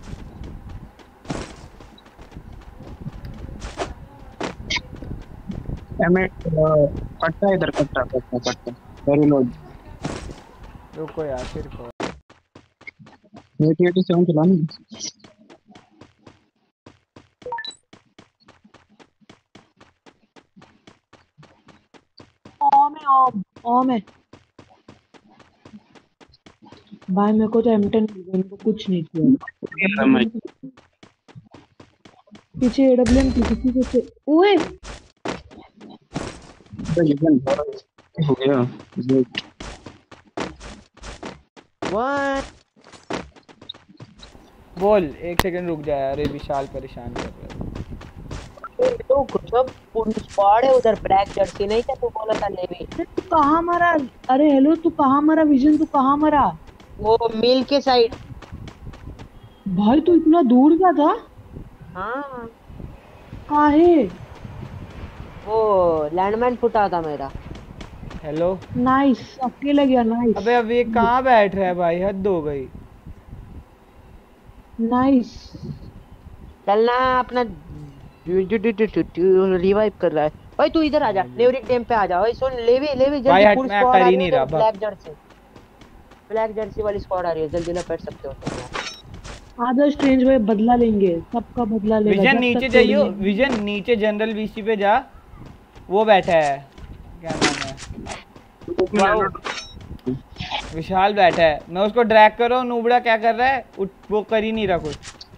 हमें कट्टा इधर कट्टा कट्टा कट्टा वेरी लोड। रुको यार, फिर को एटी एटी सेवन चलानी। ओ में ओ ओ में भाई मेरे को तो एम टेन को कुछ नहीं किया। पीछे एडब्ल्यूएम किसी से ओए हो गया। वन बोल, एक सेकंड रुक जा यार, ये विशाल परेशान कर रहा है। तो कुछ अब पुलिस स्क्वाड है उधर, ब्लैक जर्सी नहीं था? तू बोला था लेवी। तू कहाँ मरा? अरे हेलो, तू कहाँ मरा विजन? तू कहाँ मरा? वो मिल के साइड। भाई तू इतना दूर गया था? हाँ काहे? वो लैंडमैन फुटा था मेरा। हेलो नाइस, अकेले गया। नाइस। अबे अब ये कहाँ बैठ रहा है भाई? हद हो गई। नाइस। चलना अपना रिवाइव कर रहा है। ओए तू इधर आ जा, नेवरिक डैम पे आ जा। ओए सुन, लेवी लेवी भाई जल्दी, हट, पूरी मैं स्क्वाड कर आ ही रही नहीं है। रहा, ब्लैक जर्सी ब्लैक जर्सी वाली स्क्वाड आ रही है, जल्दी लपेट सकते हो तुम यार। आधा स्ट्रेंज भाई बदला लेंगे, सबका बदला लेगा विजन जब नीचे तक जाइयो, तोड़ेंगे। विजन नीचे जनरल वीसी पे जा, वो बैठा है, क्या नाम है, वाओ, विशाल बैठा है। मैं उसको ड्रैग कर रहा हूँ, नूबड़ा क्या कर रहा है, उठ, वो कर ही नहीं रहा कुछ।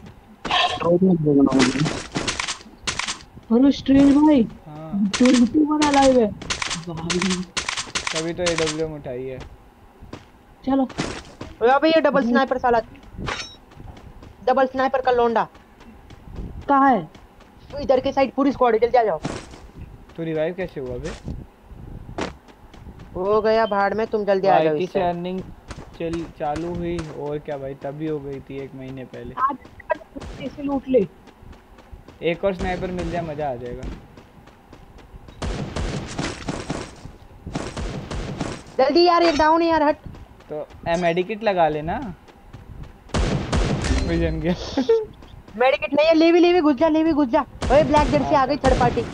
हेलो स्ट्रेंज भाई, हाँ ट्वेंटी वन अलाइव है भाई। तभी तो एडब्ल्यूएम उठाई है। चलो ओए अबे ये डबल स्नाइपर साला, डबल स्नाइपर का लोंडा कहाँ है? तू इधर के साइड, पूरी स्क्वाड जल्दी आ जाओ। तो रिवाइव कैसे हुआ बे? हो गया भाड़ में, तुम जल्दी आ जाओ वाईटी से इससे। अर्निंग चल चालू हुई और क्या भाई, तभी हो गई थी एक महीने पहले। आज ऐसे लूट ले। एक और स्नाइपर मिल जाए मजा आ जाएगा। जल्दी यार, एक डाउन है यार, हट। तो एमेडिकिट लगा लेना। विजन गया। मेडिकेट नहीं है, लेवी लेवी घुस जा, लेवी घुस जा। ओए ब्लैक जर्सी आ गई, थर्ड पार्टी।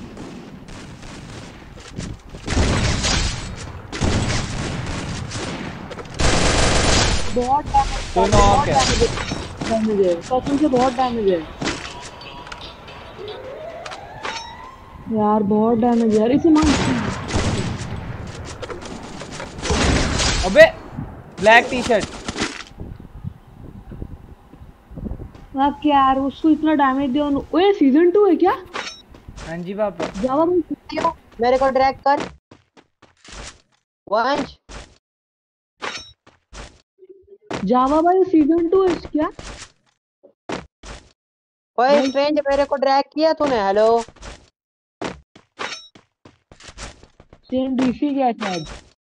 बहुत तो नॉक है। डैमेज है, कसम से बहुत डैमेज है यार, बहुत डैमेज है यार, इसे मार। अबे ब्लैक टी शर्ट। आप क्या यार, उसको इतना डैमेज दिया। ओए सीजन टू है क्या? हाँ जी पापा। जावा भाई, मेरे को ड्रैग कर वंश। जावा भाई सीजन टू है क्या? ओए स्ट्रेंज, मेरे को ड्रैग किया तूने। हेलो सेम डीसी क्या शायद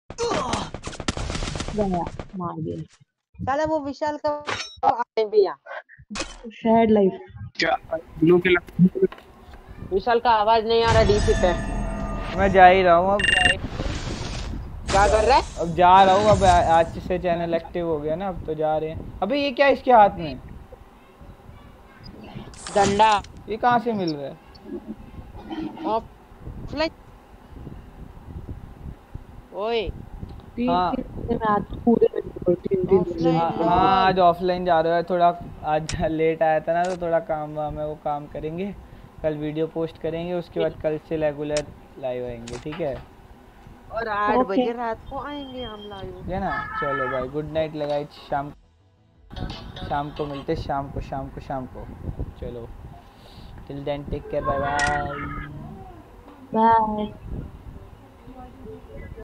गया, मार दिया। साला वो विशाल का आए भी यहाँ। Shared life. क्या ब्लू के लग- विशाल का आवाज नहीं आ रहा डीसी पे। मैं जा ही रहा हूँ अब। क्या कर रहा है? अब जा रहा हूँ, अब आ- आज से चैनल एक्टिव हो गया ना, अब तो जा रहे हैं। अबे ये क्या इसके हाथ में, डंडा। ये कहाँ से मिल रहा है? ऑफलाइन। ओए हाँ ऑफलाइन हाँ हाँ, आज ऑफलाइन जा रहे हो थोड़ा, आज लेट आया था ना, तो थोड़ा काम वाम है, वो काम करेंगे। कल वीडियो पोस्ट करेंगे, उसके बाद कल से रेगुलर लाइव आएंगे, ठीक है? और आठ बजे रात को आएंगे हम लाइव, है ना? चलो भाई, गुड नाइट लगाई। शाम शाम को मिलते, शाम को शाम को शाम को चलो, till then take care, bye bye. Bye.